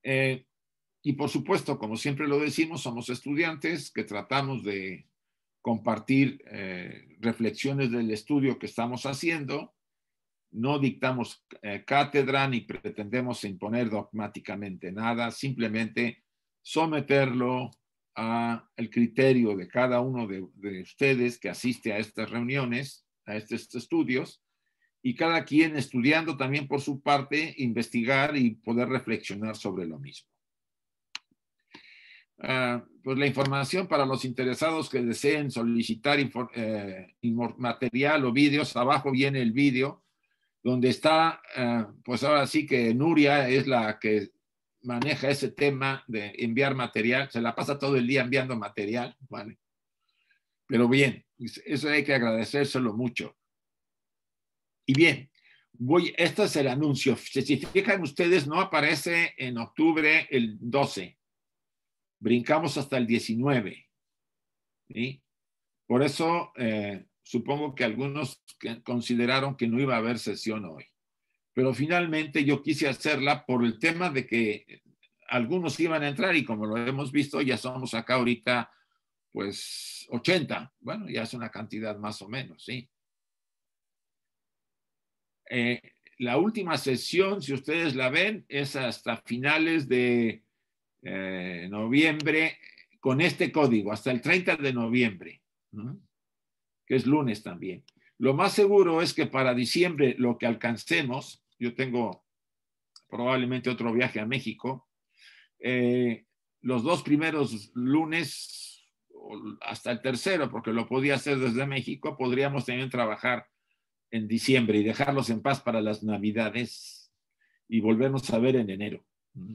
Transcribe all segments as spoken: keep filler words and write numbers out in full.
Eh, y por supuesto, como siempre lo decimos, somos estudiantes que tratamos de compartir eh, reflexiones del estudio que estamos haciendo. No dictamos eh, cátedra ni pretendemos imponer dogmáticamente nada, simplemente someterlo al criterio de cada uno de, de ustedes que asiste a estas reuniones, a estos estudios, y cada quien estudiando también por su parte, investigar y poder reflexionar sobre lo mismo. Uh, pues la información para los interesados que deseen solicitar eh, material o vídeos, abajo viene el vídeo, donde está, uh, pues ahora sí que Nuria es la que maneja ese tema de enviar material, se la pasa todo el día enviando material, ¿vale? Pero bien, eso hay que agradecérselo mucho. Y bien, voy, este es el anuncio. Si se fijan ustedes, no aparece en octubre el doce. Brincamos hasta el diecinueve. ¿Sí? Por eso, eh, supongo que algunos consideraron que no iba a haber sesión hoy. Pero finalmente yo quise hacerla por el tema de que algunos iban a entrar y como lo hemos visto, ya somos acá ahorita, pues, ochenta. Bueno, ya es una cantidad más o menos, ¿sí? Eh, la última sesión, si ustedes la ven, es hasta finales de eh, noviembre, con este código, hasta el treinta de noviembre, ¿no? Que es lunes también. Lo más seguro es que para diciembre lo que alcancemos, yo tengo probablemente otro viaje a México, eh, los dos primeros lunes, hasta el tercero, porque lo podía hacer desde México, podríamos también trabajar en diciembre y dejarlos en paz para las Navidades y volvernos a ver en enero.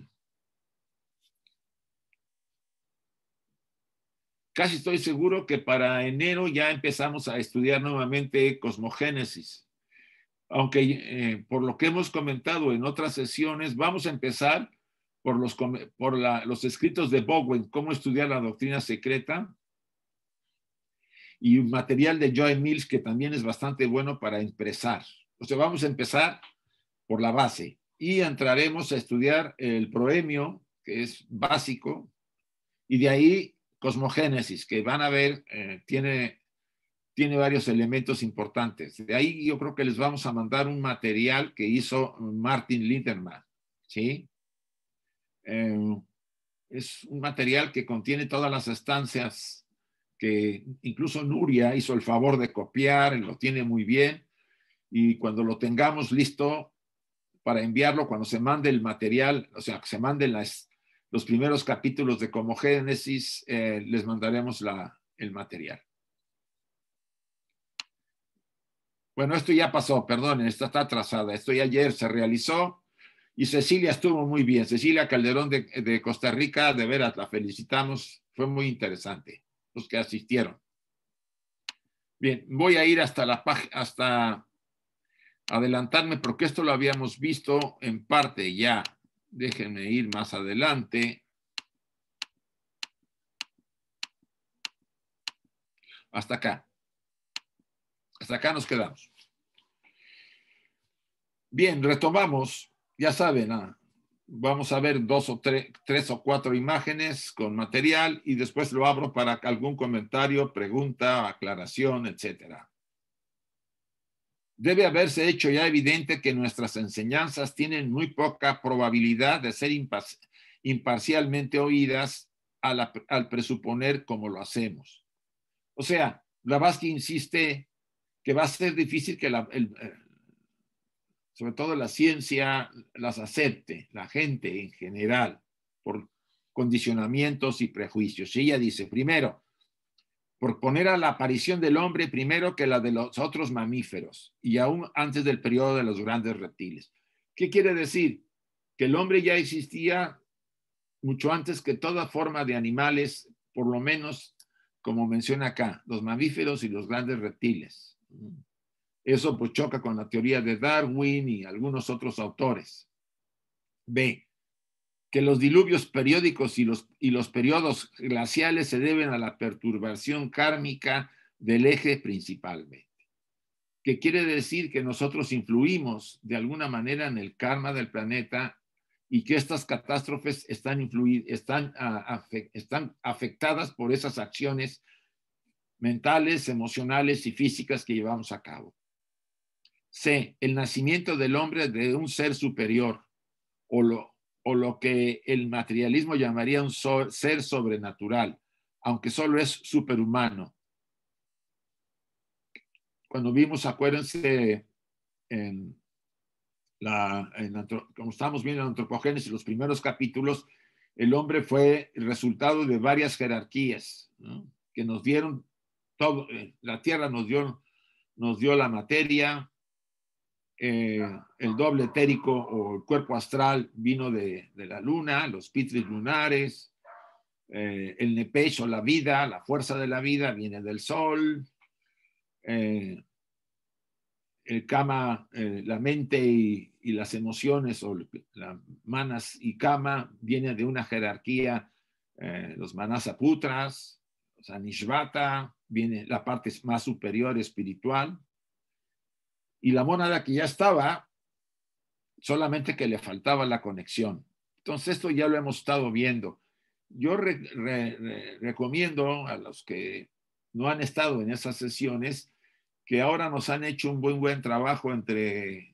Casi estoy seguro que para enero ya empezamos a estudiar nuevamente cosmogénesis. Aunque eh, por lo que hemos comentado en otras sesiones, vamos a empezar por los, por la, los escritos de Bowen, cómo estudiar la doctrina secreta, y un material de Joy Mills que también es bastante bueno para empezar. O sea, vamos a empezar por la base y entraremos a estudiar el proemio, que es básico, y de ahí cosmogénesis, que van a ver, eh, tiene, tiene varios elementos importantes. De ahí yo creo que les vamos a mandar un material que hizo Martin Lindemann, ¿sí? Eh, es un material que contiene todas las estancias que incluso Nuria hizo el favor de copiar, lo tiene muy bien, y cuando lo tengamos listo para enviarlo, cuando se mande el material, o sea, que se manden las, los primeros capítulos de Cosmogénesis, eh, les mandaremos la, el material. Bueno, esto ya pasó, perdonen, esta está atrasada. Esto ya ayer se realizó y Cecilia estuvo muy bien. Cecilia Calderón de, de Costa Rica, de veras, la felicitamos. Fue muy interesante los que asistieron. Bien, voy a ir hasta la página, hasta adelantarme porque esto lo habíamos visto en parte ya. Déjenme ir más adelante. Hasta acá. Hasta acá nos quedamos. Bien, retomamos. Ya saben, ah, vamos a ver dos o tres, tres o cuatro imágenes con material y después lo abro para algún comentario, pregunta, aclaración, etcétera. Debe haberse hecho ya evidente que nuestras enseñanzas tienen muy poca probabilidad de ser imparcialmente oídas a la, al presuponer como lo hacemos. O sea, Blavatsky insiste que va a ser difícil que la, el, sobre todo la ciencia, las acepte, la gente en general, por condicionamientos y prejuicios. Y ella dice, primero, por poner a la aparición del hombre primero que la de los otros mamíferos y aún antes del periodo de los grandes reptiles. ¿Qué quiere decir? Que el hombre ya existía mucho antes que toda forma de animales, por lo menos, como menciona acá, los mamíferos y los grandes reptiles. Eso pues choca con la teoría de Darwin y algunos otros autores. B, que los diluvios periódicos y los, y los periodos glaciales se deben a la perturbación kármica del eje principalmente. Que quiere decir que nosotros influimos de alguna manera en el karma del planeta y que estas catástrofes están, influid, están, uh, afect, están afectadas por esas acciones mentales, emocionales y físicas que llevamos a cabo. C. El nacimiento del hombre de un ser superior, o lo, o lo que el materialismo llamaría un so, ser sobrenatural, aunque solo es superhumano. Cuando vimos, acuérdense, en la, en, como estamos viendo en Antropogénesis, los primeros capítulos, el hombre fue el resultado de varias jerarquías, ¿no? Que nos dieron todo, eh, la tierra nos dio, nos dio la materia, eh, el doble etérico o el cuerpo astral vino de, de la luna, los pitris lunares, eh, el nepesh o la vida, la fuerza de la vida viene del sol, eh, el kama, eh, la mente y, y las emociones, o la manas y kama, viene de una jerarquía, eh, los manasaputras, los anishvata, viene la parte más superior espiritual, y la mónada que ya estaba, solamente que le faltaba la conexión. Entonces esto ya lo hemos estado viendo. Yo re, re, re, recomiendo a los que no han estado en esas sesiones que ahora nos han hecho un buen, buen trabajo entre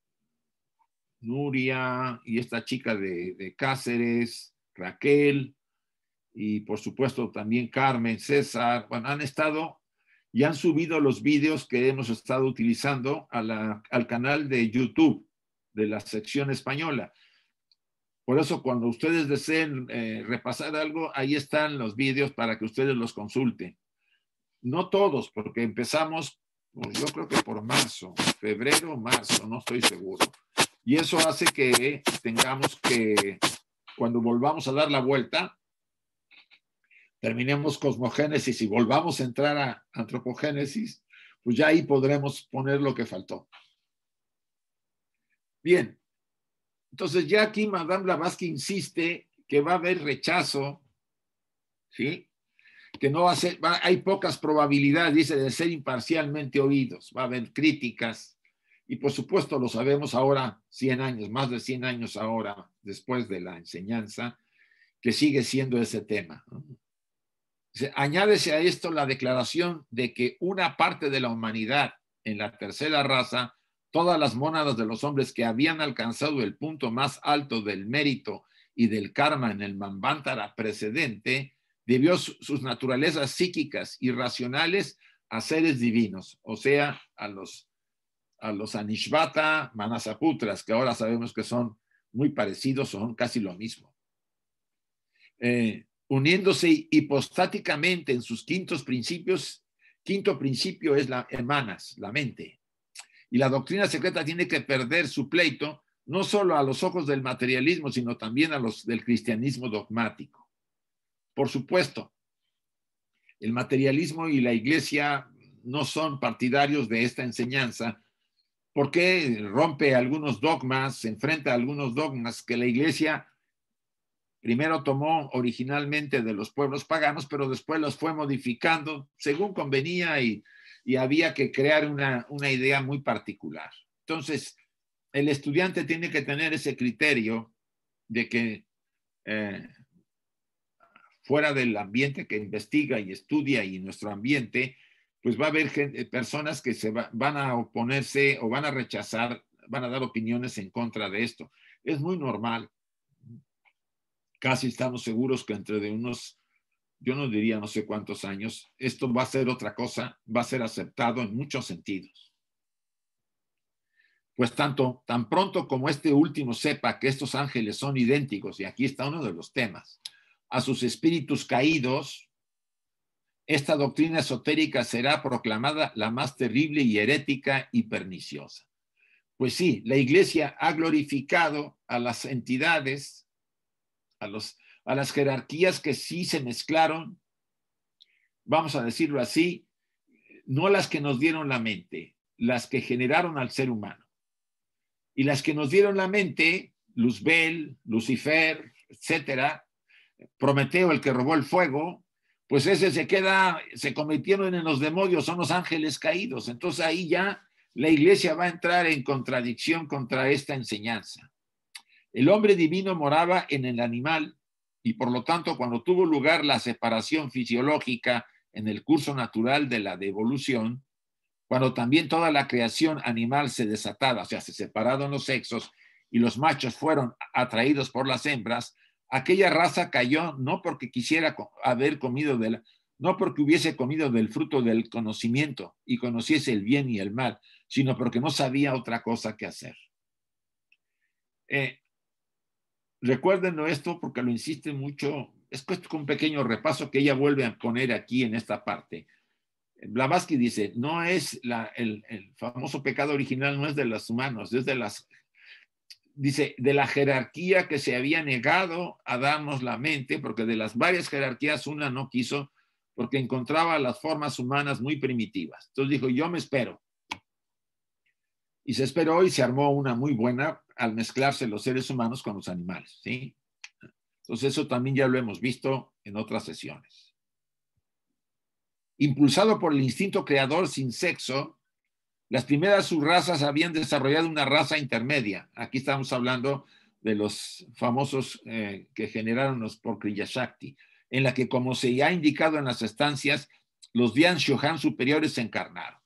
Nuria y esta chica de, de Cáceres, Raquel, y por supuesto también Carmen, César. Bueno, han estado y han subido los vídeos que hemos estado utilizando a la, al canal de YouTube de la sección española. Por eso, cuando ustedes deseen eh, repasar algo, ahí están los vídeos para que ustedes los consulten. No todos, porque empezamos, pues yo creo que por marzo, febrero, marzo, no estoy seguro. Y eso hace que tengamos que, cuando volvamos a dar la vuelta, terminemos cosmogénesis y volvamos a entrar a antropogénesis, pues ya ahí podremos poner lo que faltó. Bien. Entonces ya aquí Madame Blavatsky insiste que va a haber rechazo, ¿sí? Que no va a ser, va, hay pocas probabilidades, dice, de ser imparcialmente oídos, va a haber críticas, y por supuesto lo sabemos ahora, cien años, más de cien años ahora, después de la enseñanza, que sigue siendo ese tema, ¿no? Añádese a esto la declaración de que una parte de la humanidad en la tercera raza, todas las mónadas de los hombres que habían alcanzado el punto más alto del mérito y del karma en el Manvantara precedente, debió sus naturalezas psíquicas y racionales a seres divinos, o sea, a los, a los Anishvata Manasaputras, que ahora sabemos que son muy parecidos, son casi lo mismo. Eh, uniéndose hipostáticamente en sus quintos principios, quinto principio es la emanas, la mente. Y la doctrina secreta tiene que perder su pleito, no solo a los ojos del materialismo, sino también a los del cristianismo dogmático. Por supuesto, el materialismo y la iglesia no son partidarios de esta enseñanza, porque rompe algunos dogmas, se enfrenta a algunos dogmas que la iglesia primero tomó originalmente de los pueblos paganos, pero después los fue modificando según convenía y, y había que crear una, una idea muy particular. Entonces, el estudiante tiene que tener ese criterio de que eh, fuera del ambiente que investiga y estudia y nuestro ambiente, pues va a haber gente, personas que se va, van a oponerse o van a rechazar, van a dar opiniones en contra de esto. Es muy normal. Casi estamos seguros que entre de unos, yo no diría no sé cuántos años, esto va a ser otra cosa, va a ser aceptado en muchos sentidos. Pues tanto, tan pronto como este último sepa que estos ángeles son idénticos, y aquí está uno de los temas, a sus espíritus caídos, esta doctrina esotérica será proclamada la más terrible y herética y perniciosa. Pues sí, la iglesia ha glorificado a las entidades, A, los, a las jerarquías que sí se mezclaron, vamos a decirlo así, no las que nos dieron la mente, las que generaron al ser humano. Y las que nos dieron la mente, Luzbel, Lucifer, etcétera, Prometeo, el que robó el fuego, pues ese se queda, se convirtieron en los demonios, son los ángeles caídos. Entonces ahí ya la iglesia va a entrar en contradicción contra esta enseñanza. El hombre divino moraba en el animal y por lo tanto cuando tuvo lugar la separación fisiológica en el curso natural de la devolución, cuando también toda la creación animal se desataba, o sea, se separaron los sexos y los machos fueron atraídos por las hembras, aquella raza cayó no porque quisiera haber comido de la, no porque hubiese comido del fruto del conocimiento y conociese el bien y el mal, sino porque no sabía otra cosa que hacer. Eh, recuérdenlo esto porque lo insiste mucho, es un pequeño repaso que ella vuelve a poner aquí en esta parte. Blavatsky dice, no es la, el, el famoso pecado original, no es de los humanos, es de las, dice, de la jerarquía que se había negado a darnos la mente, porque de las varias jerarquías una no quiso, porque encontraba las formas humanas muy primitivas. Entonces dijo, yo me espero. Y se esperó y se armó una muy buena al mezclarse los seres humanos con los animales, ¿sí? Entonces eso también ya lo hemos visto en otras sesiones. Impulsado por el instinto creador sin sexo, las primeras subrazas habían desarrollado una raza intermedia. Aquí estamos hablando de los famosos eh, que generaron los por Kriya Shakti, en la que, como se ha indicado en las estancias, los Dhyan Shohan superiores se encarnaron.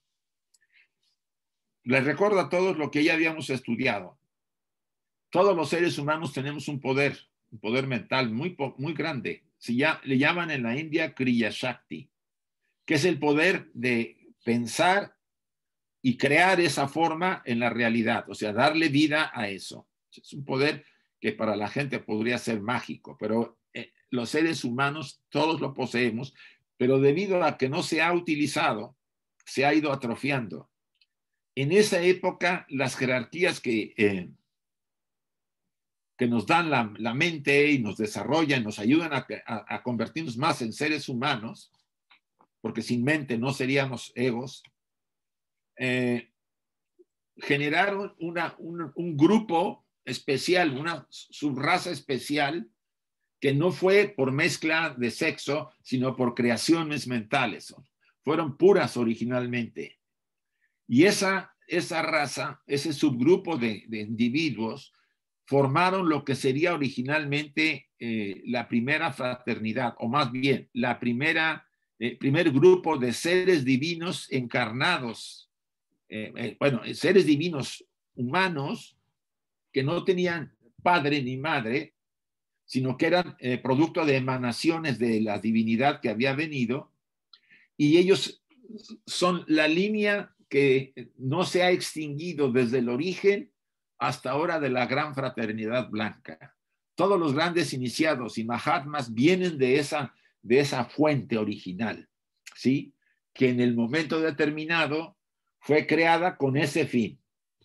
Les recuerdo a todos lo que ya habíamos estudiado. Todos los seres humanos tenemos un poder, un poder mental muy, muy grande. Se llama, le llaman en la India Kriya Shakti, que es el poder de pensar y crear esa forma en la realidad, o sea, darle vida a eso. Es un poder que para la gente podría ser mágico, pero eh, los seres humanos todos lo poseemos, pero debido a que no se ha utilizado, se ha ido atrofiando. En esa época, las jerarquías que, eh, que nos dan la, la mente y nos desarrollan, nos ayudan a, a, a convertirnos más en seres humanos, porque sin mente no seríamos egos, eh, generaron una, un, un grupo especial, una subraza especial que no fue por mezcla de sexo, sino por creaciones mentales. Fueron puras originalmente. Y esa, esa raza, ese subgrupo de, de individuos, formaron lo que sería originalmente eh, la primera fraternidad, o más bien, la primera, eh, primer grupo de seres divinos encarnados. Eh, eh, bueno, seres divinos humanos que no tenían padre ni madre, sino que eran eh, producto de emanaciones de la divinidad que había venido, y ellos son la línea que no se ha extinguido desde el origen hasta ahora de la gran fraternidad blanca. Todos los grandes iniciados y mahatmas vienen de esa, de esa fuente original, ¿sí? Que en el momento determinado fue creada con ese fin.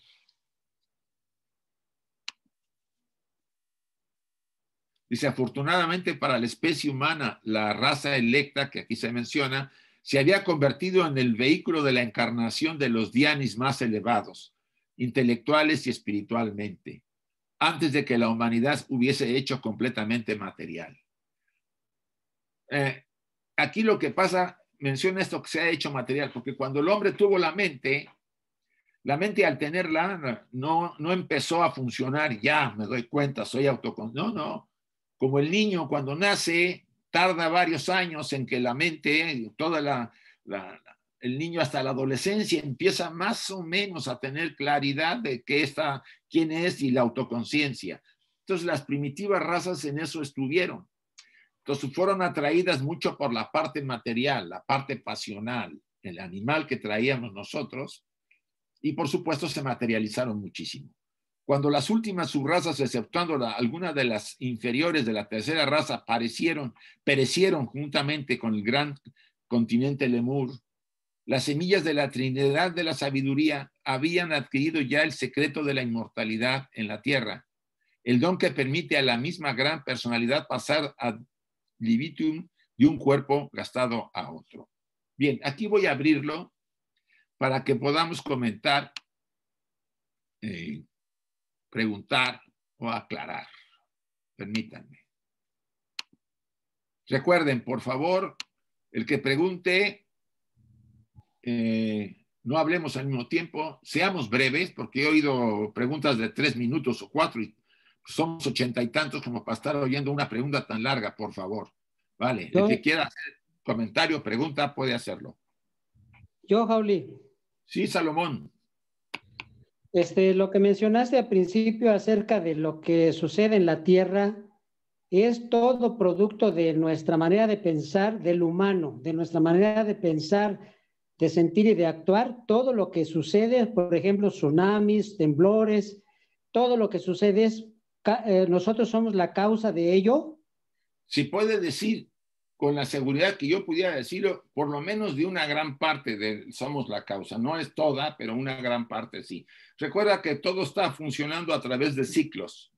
Dice, afortunadamente para la especie humana, la raza electa, que aquí se menciona, se había convertido en el vehículo de la encarnación de los dhyanis más elevados, intelectuales y espiritualmente, antes de que la humanidad hubiese hecho completamente material. Eh, aquí lo que pasa, menciona esto que se ha hecho material, porque cuando el hombre tuvo la mente, la mente al tenerla no, no empezó a funcionar, ya me doy cuenta, soy autoconsciente. No, no. Como el niño cuando nace, tarda varios años en que la mente, toda la, la, el niño hasta la adolescencia empieza más o menos a tener claridad de qué está, quién es y la autoconciencia. Entonces las primitivas razas en eso estuvieron. Entonces fueron atraídas mucho por la parte material, la parte pasional, el animal que traíamos nosotros, y por supuesto se materializaron muchísimo. Cuando las últimas subrazas, exceptuando la, algunas de las inferiores de la tercera raza, aparecieron, perecieron juntamente con el gran continente Lemur, las semillas de la Trinidad de la Sabiduría habían adquirido ya el secreto de la inmortalidad en la tierra, el don que permite a la misma gran personalidad pasar ad libitum de un cuerpo gastado a otro. Bien, aquí voy a abrirlo para que podamos comentar, eh, preguntar o aclarar. Permítanme. Recuerden, por favor, el que pregunte, eh, no hablemos al mismo tiempo, seamos breves, porque he oído preguntas de tres minutos o cuatro y somos ochenta y tantos como para estar oyendo una pregunta tan larga, por favor. Vale, Yo, el que quiera hacer comentario, pregunta, puede hacerlo. yo, Jauli, Sí, Salomón. este, lo que mencionaste al principio acerca de lo que sucede en la Tierra es todo producto de nuestra manera de pensar, del humano, de nuestra manera de pensar, de sentir y de actuar. Todo lo que sucede, por ejemplo, tsunamis, temblores, todo lo que sucede es, eh, nosotros somos la causa de ello. Si puede decir con la seguridad que yo pudiera decirlo, por lo menos de una gran parte de somos la causa. No es toda, pero una gran parte sí. Recuerda que todo está funcionando a través de ciclos.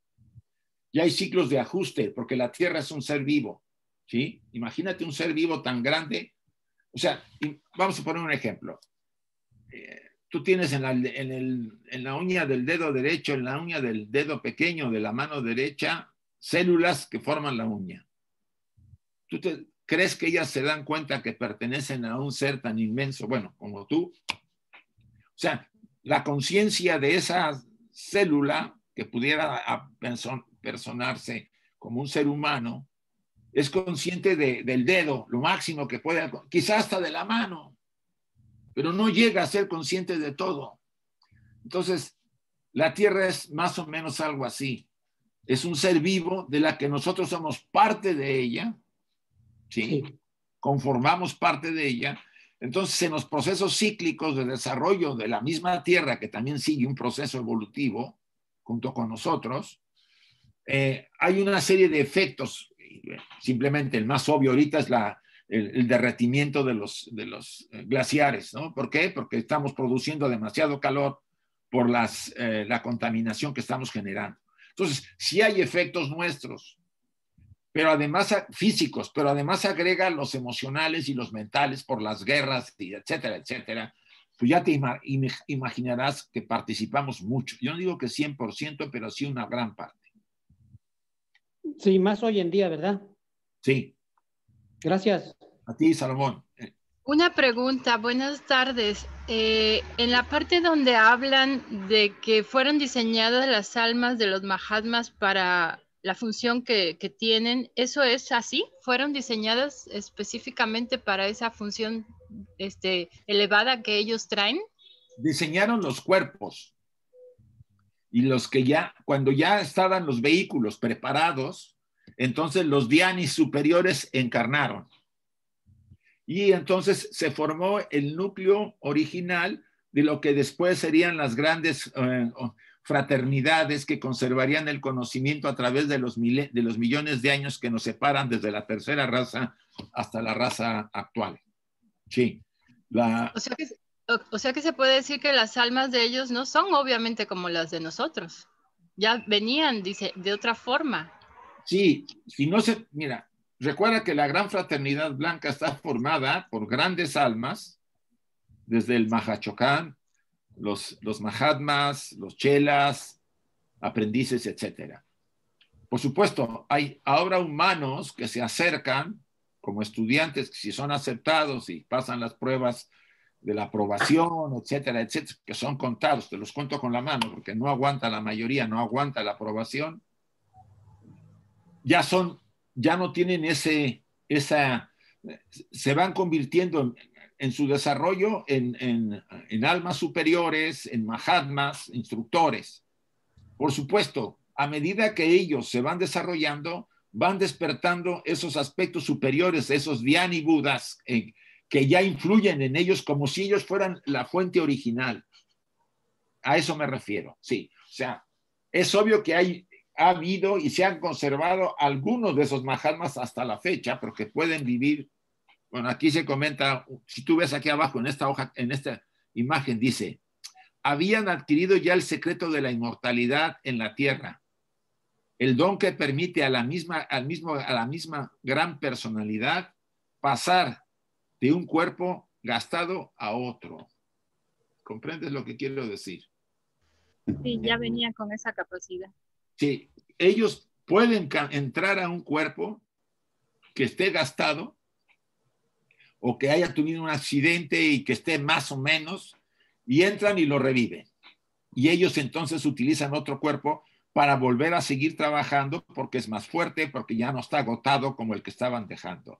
Y hay ciclos de ajuste, porque la Tierra es un ser vivo, ¿sí? Imagínate un ser vivo tan grande. O sea, vamos a poner un ejemplo. Eh, tú tienes en la, en, el, en la uña del dedo derecho, en la uña del dedo pequeño de la mano derecha, células que forman la uña. ¿Tú te, crees que ellas se dan cuenta que pertenecen a un ser tan inmenso, bueno, como tú? O sea, la conciencia de esa célula que pudiera personarse como un ser humano es consciente de, del dedo, lo máximo que puede, quizás hasta de la mano, pero no llega a ser consciente de todo. Entonces, la Tierra es más o menos algo así. Es un ser vivo de la que nosotros somos parte de ella, ¿sí? Sí. Conformamos parte de ella. Entonces, en los procesos cíclicos de desarrollo de la misma Tierra, que también sigue un proceso evolutivo junto con nosotros, eh, hay una serie de efectos. Simplemente el más obvio ahorita es la, el, el derretimiento de los, de los glaciares, ¿no? ¿Por qué? Porque estamos produciendo demasiado calor por las, eh, la contaminación que estamos generando. Entonces, sí hay efectos nuestros, pero además físicos, pero además agrega los emocionales y los mentales por las guerras, y etcétera, etcétera. Pues ya te ima imaginarás que participamos mucho. Yo no digo que cien por ciento, pero sí una gran parte. Sí, más hoy en día, ¿verdad? Sí. Gracias. A ti, Salomón. Una pregunta, buenas tardes. Eh, en la parte donde hablan de que fueron diseñadas las almas de los Mahatmas para la función que, que tienen, ¿eso es así? ¿Fueron diseñadas específicamente para esa función este, elevada que ellos traen? Diseñaron los cuerpos y los que ya, cuando ya estaban los vehículos preparados, entonces los dhyanis superiores encarnaron. Y entonces se formó el núcleo original de lo que después serían las grandes eh, fraternidades que conservarían el conocimiento a través de los, de los millones de años que nos separan desde la tercera raza hasta la raza actual. Sí. La... O sea que, o, o sea que se puede decir que las almas de ellos no son obviamente como las de nosotros. Ya venían, dice, de otra forma. Sí, si no se, mira, recuerda que la gran fraternidad blanca está formada por grandes almas, desde el Mahachokán, los, los Mahatmas, los Chelas, aprendices, etcétera. Por supuesto, hay ahora humanos que se acercan como estudiantes, que si son aceptados y pasan las pruebas de la aprobación, etcétera, etcétera, que son contados, te los cuento con la mano, porque no aguanta la mayoría, no aguanta la aprobación, ya son, ya no tienen ese, esa, se van convirtiendo en, en su desarrollo en, en, en almas superiores, en mahatmas, instructores. Por supuesto, a medida que ellos se van desarrollando, van despertando esos aspectos superiores, esos dhyani budas, eh, que ya influyen en ellos como si ellos fueran la fuente original. A eso me refiero, sí. O sea, es obvio que hay, ha habido y se han conservado algunos de esos mahatmas hasta la fecha, porque pueden vivir. Bueno, aquí se comenta, si tú ves aquí abajo en esta hoja, en esta imagen, dice, habían adquirido ya el secreto de la inmortalidad en la tierra, el don que permite a la misma, al mismo, a la misma gran personalidad pasar de un cuerpo gastado a otro. ¿Comprendes lo que quiero decir? Sí, ya venía con esa capacidad. Sí, ellos pueden entrar a un cuerpo que esté gastado o que haya tenido un accidente y que esté más o menos, y entran y lo reviven. Y ellos entonces utilizan otro cuerpo para volver a seguir trabajando porque es más fuerte, porque ya no está agotado como el que estaban dejando.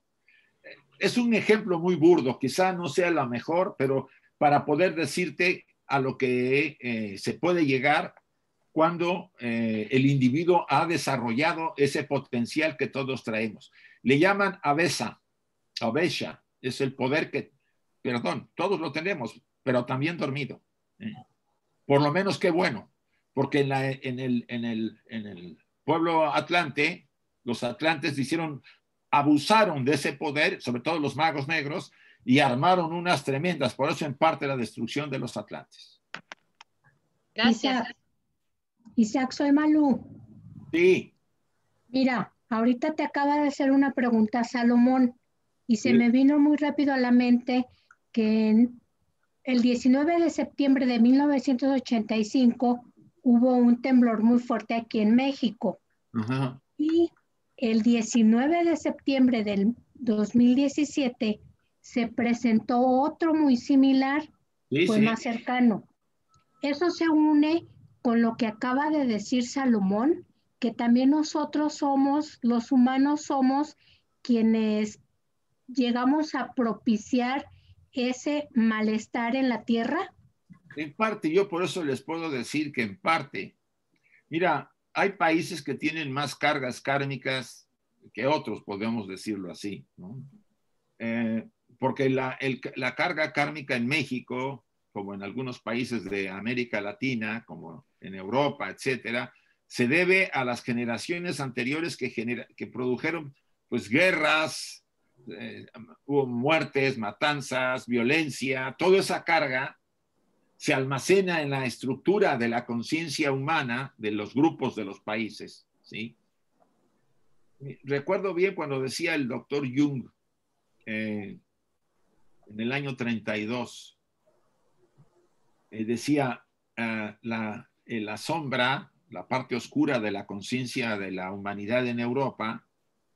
Es un ejemplo muy burdo, quizá no sea la mejor, pero para poder decirte a lo que eh, se puede llegar cuando eh, el individuo ha desarrollado ese potencial que todos traemos. Le llaman avesa, avesha, es el poder que, perdón, todos lo tenemos, pero también dormido. ¿eh? Por lo menos qué bueno, porque en, la, en, el, en, el, en el pueblo atlante, los atlantes hicieron, abusaron de ese poder, sobre todo los magos negros, y armaron unas tremendas, por eso en parte la destrucción de los atlantes. Gracias. Isaac, Isaac, soy Malú. Sí. Mira, ahorita te acaba de hacer una pregunta a Salomón y se Sí. me vino muy rápido a la mente que en el diecinueve de septiembre de mil novecientos ochenta y cinco hubo un temblor muy fuerte aquí en México. Ajá. Y el diecinueve de septiembre del dos mil diecisiete se presentó otro muy similar, Sí, fue sí. más cercano. Eso se une con lo que acaba de decir Salomón, que también nosotros somos, los humanos somos quienes llegamos a propiciar ese malestar en la tierra. En parte, yo por eso les puedo decir que en parte, mira, hay países que tienen más cargas kármicas que otros, podemos decirlo así, ¿no? Eh, porque la, el, la carga kármica en México, como en algunos países de América Latina, como en Europa, etcétera, se debe a las generaciones anteriores que, genera, que produjeron pues guerras, eh, hubo muertes, matanzas, violencia, toda esa carga se almacena en la estructura de la conciencia humana de los grupos de los países, ¿sí? Recuerdo bien cuando decía el doctor Jung, eh, en el año treinta y dos, eh, decía, uh, la, eh, la sombra, la parte oscura de la conciencia de la humanidad en Europa,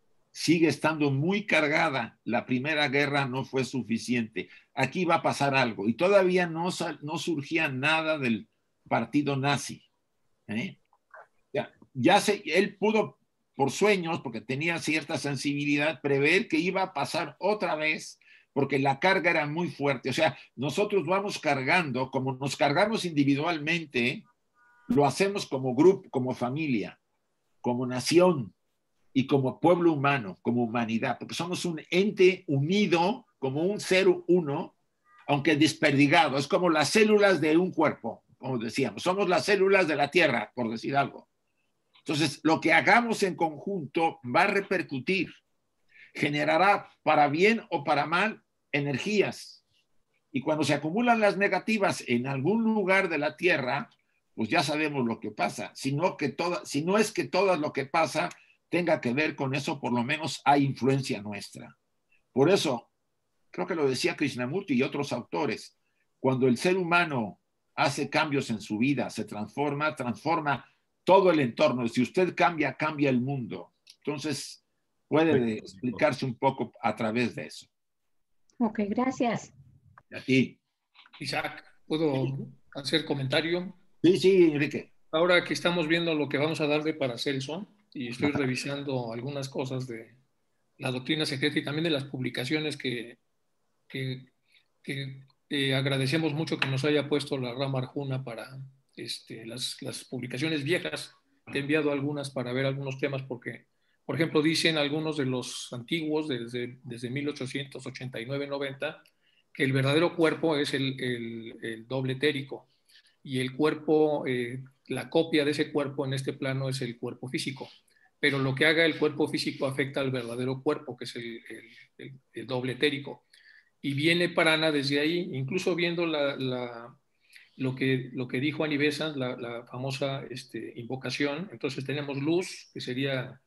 sigue estando muy cargada. La Primera Guerra no fue suficiente. Aquí va a pasar algo. Y todavía no, no surgía nada del partido nazi. ¿eh? Ya, ya se, él pudo, por sueños, porque tenía cierta sensibilidad, prever que iba a pasar otra vez, porque la carga era muy fuerte. O sea, nosotros vamos cargando, como nos cargamos individualmente, lo hacemos como grupo, como familia, como nación, y como pueblo humano, como humanidad, porque somos un ente unido, como un ser uno, aunque desperdigado. Es como las células de un cuerpo, como decíamos. Somos las células de la Tierra, por decir algo. Entonces, lo que hagamos en conjunto va a repercutir, generará para bien o para mal energías. Y cuando se acumulan las negativas en algún lugar de la Tierra, pues ya sabemos lo que pasa. Si no, que toda, si no es que todo lo que pasa tenga que ver con eso, por lo menos hay influencia nuestra. Por eso, creo que lo decía Krishnamurti y otros autores, cuando el ser humano hace cambios en su vida, se transforma, transforma todo el entorno. Si usted cambia, cambia el mundo. Entonces, puede explicarse un poco a través de eso. Ok, gracias. A ti. Isaac, ¿puedo hacer comentario? Sí, sí, Enrique. Ahora que estamos viendo lo que vamos a darle para Celso, y estoy revisando algunas cosas de la doctrina secreta y también de las publicaciones que, que, que eh, agradecemos mucho que nos haya puesto la Rama Arjuna para este, las, las publicaciones viejas. Te he enviado algunas para ver algunos temas porque, por ejemplo, dicen algunos de los antiguos desde, desde mil ochocientos ochenta y nueve noventa que el verdadero cuerpo es el, el, el doble etérico y el cuerpo, eh, la copia de ese cuerpo en este plano es el cuerpo físico, pero lo que haga el cuerpo físico afecta al verdadero cuerpo, que es el, el, el, el doble etérico. Y viene Prana desde ahí, incluso viendo la, la, lo, que, lo que dijo Anivesa, la, la famosa este, invocación. Entonces tenemos luz, que sería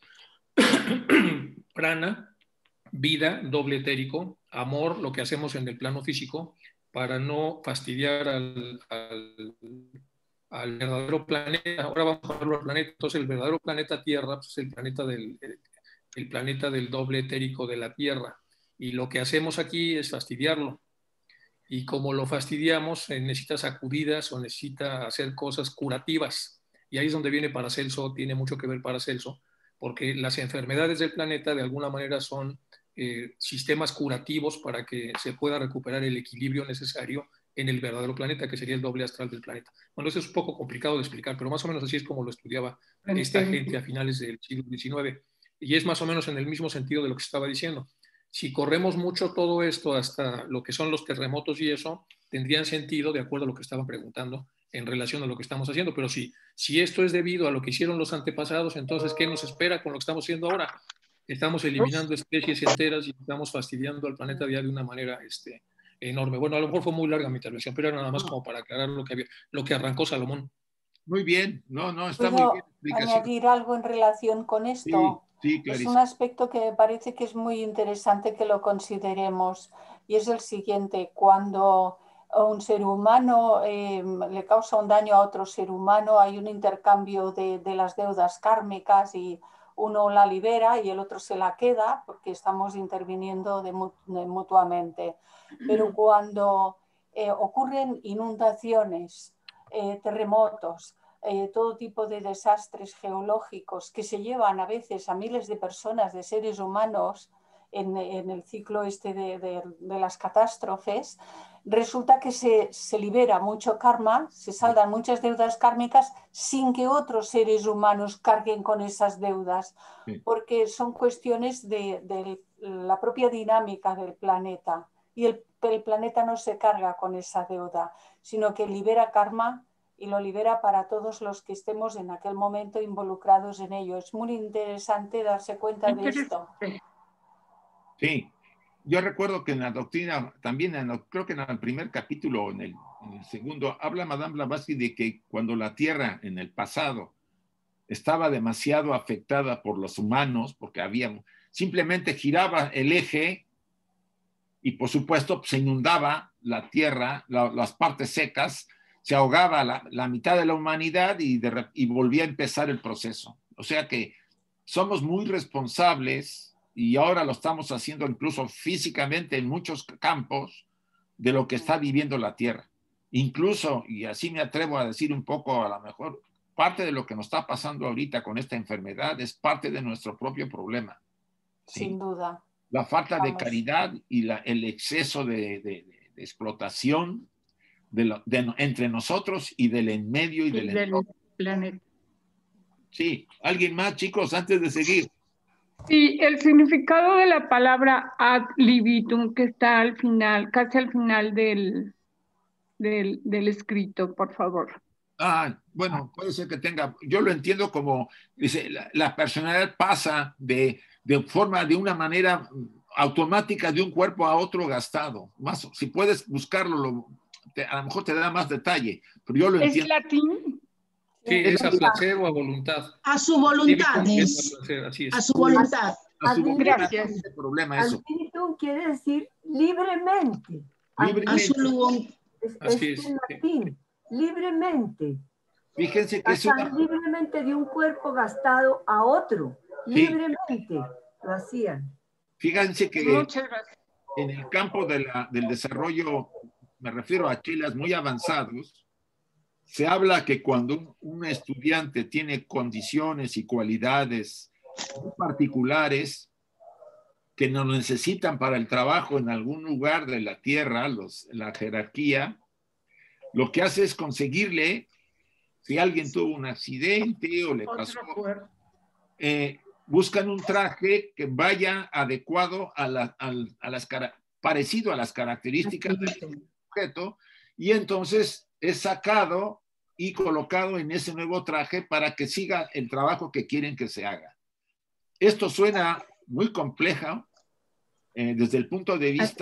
Prana, vida, doble etérico, amor, lo que hacemos en el plano físico, para no fastidiar al, al, al verdadero planeta. Ahora vamos a verlo al planeta. Entonces el verdadero planeta Tierra pues, es el planeta, del, el planeta del doble etérico de la Tierra. Y lo que hacemos aquí es fastidiarlo. Y como lo fastidiamos, necesita sacudidas o necesita hacer cosas curativas. Y ahí es donde viene Paracelso, tiene mucho que ver Paracelso, porque las enfermedades del planeta de alguna manera son eh, sistemas curativos para que se pueda recuperar el equilibrio necesario en el verdadero planeta, que sería el doble astral del planeta. Bueno, eso es un poco complicado de explicar, pero más o menos así es como lo estudiaba esta gente a finales del siglo diecinueve. Y es más o menos en el mismo sentido de lo que estaba diciendo. Si corremos mucho todo esto hasta lo que son los terremotos y eso, tendrían sentido de acuerdo a lo que estaban preguntando en relación a lo que estamos haciendo. Pero si, si esto es debido a lo que hicieron los antepasados, entonces, ¿qué nos espera con lo que estamos haciendo ahora? Estamos eliminando especies enteras y estamos fastidiando al planeta ya de una manera este, enorme. Bueno, a lo mejor fue muy larga mi intervención, pero era nada más como para aclarar lo que, había, lo que arrancó Salomón. Muy bien, no, no, está ¿Puedo muy bien. añadir algo en relación con esto? Sí, sí, es un aspecto que me parece que es muy interesante que lo consideremos, y es el siguiente: cuando a un ser humano eh, le causa un daño a otro ser humano, hay un intercambio de, de las deudas kármicas y uno la libera y el otro se la queda porque estamos interviniendo de, de mutuamente. Pero cuando eh, ocurren inundaciones, eh, terremotos, eh, todo tipo de desastres geológicos que se llevan a veces a miles de personas, de seres humanos, en, en el ciclo este de, de, de las catástrofes, resulta que se, se libera mucho karma, se saldan muchas deudas kármicas sin que otros seres humanos carguen con esas deudas, sí. porque son cuestiones de, de la propia dinámica del planeta, y el, el planeta no se carga con esa deuda, sino que libera karma y lo libera para todos los que estemos en aquel momento involucrados en ello. Es muy interesante darse cuenta de esto. Sí, yo recuerdo que en la doctrina, también en el, creo que en el primer capítulo o en el, en el segundo, habla Madame Blavatsky de que cuando la Tierra en el pasado estaba demasiado afectada por los humanos, porque había, simplemente giraba el eje y por supuesto se inundaba la Tierra, la, las partes secas, se ahogaba la, la mitad de la humanidad y, de, y volvía a empezar el proceso. O sea que somos muy responsables, y ahora lo estamos haciendo incluso físicamente en muchos campos, de lo que está viviendo la Tierra. Incluso, y así me atrevo a decir un poco, a lo mejor, parte de lo que nos está pasando ahorita con esta enfermedad es parte de nuestro propio problema. ¿sí? Sin duda. La falta Vamos. de caridad y la, el exceso de, de, de explotación de lo, de, entre nosotros y del en medio y, y del, del planeta. Sí, ¿alguien más, chicos, antes de seguir? Sí, el significado de la palabra ad libitum, que está al final, casi al final del, del, del escrito, por favor. Ah, bueno, puede ser que tenga, yo lo entiendo como, dice, la, la personalidad pasa de, de forma, de una manera automática de un cuerpo a otro gastado. Más, si puedes buscarlo, lo, te, a lo mejor te da más detalle, pero yo lo ¿Es entiendo. ¿Es latín? Sí, es a placer o a voluntad. A su voluntad. Es, a, placer, así es. a su voluntad. A su voluntad. Gracias. Ese problema eso. Espíritu quiere decir libremente. Libremente. A su voluntad. Es, Así es es. en latín. Libremente. Fíjense que es Pasar una... libremente de un cuerpo gastado a otro. Sí. Libremente lo hacían. Fíjense que Muchas gracias. En el campo de la, del desarrollo, me refiero a chelas muy avanzados, se habla que cuando un, un estudiante tiene condiciones y cualidades muy particulares que no necesitan para el trabajo en algún lugar de la tierra, los, la jerarquía, lo que hace es conseguirle, si alguien tuvo un accidente o le pasó, eh, buscan un traje que vaya adecuado a, la, a, a las parecido a las características del sujeto, y entonces es sacado y colocado en ese nuevo traje para que siga el trabajo que quieren que se haga. Esto suena muy complejo eh, desde el punto de vista,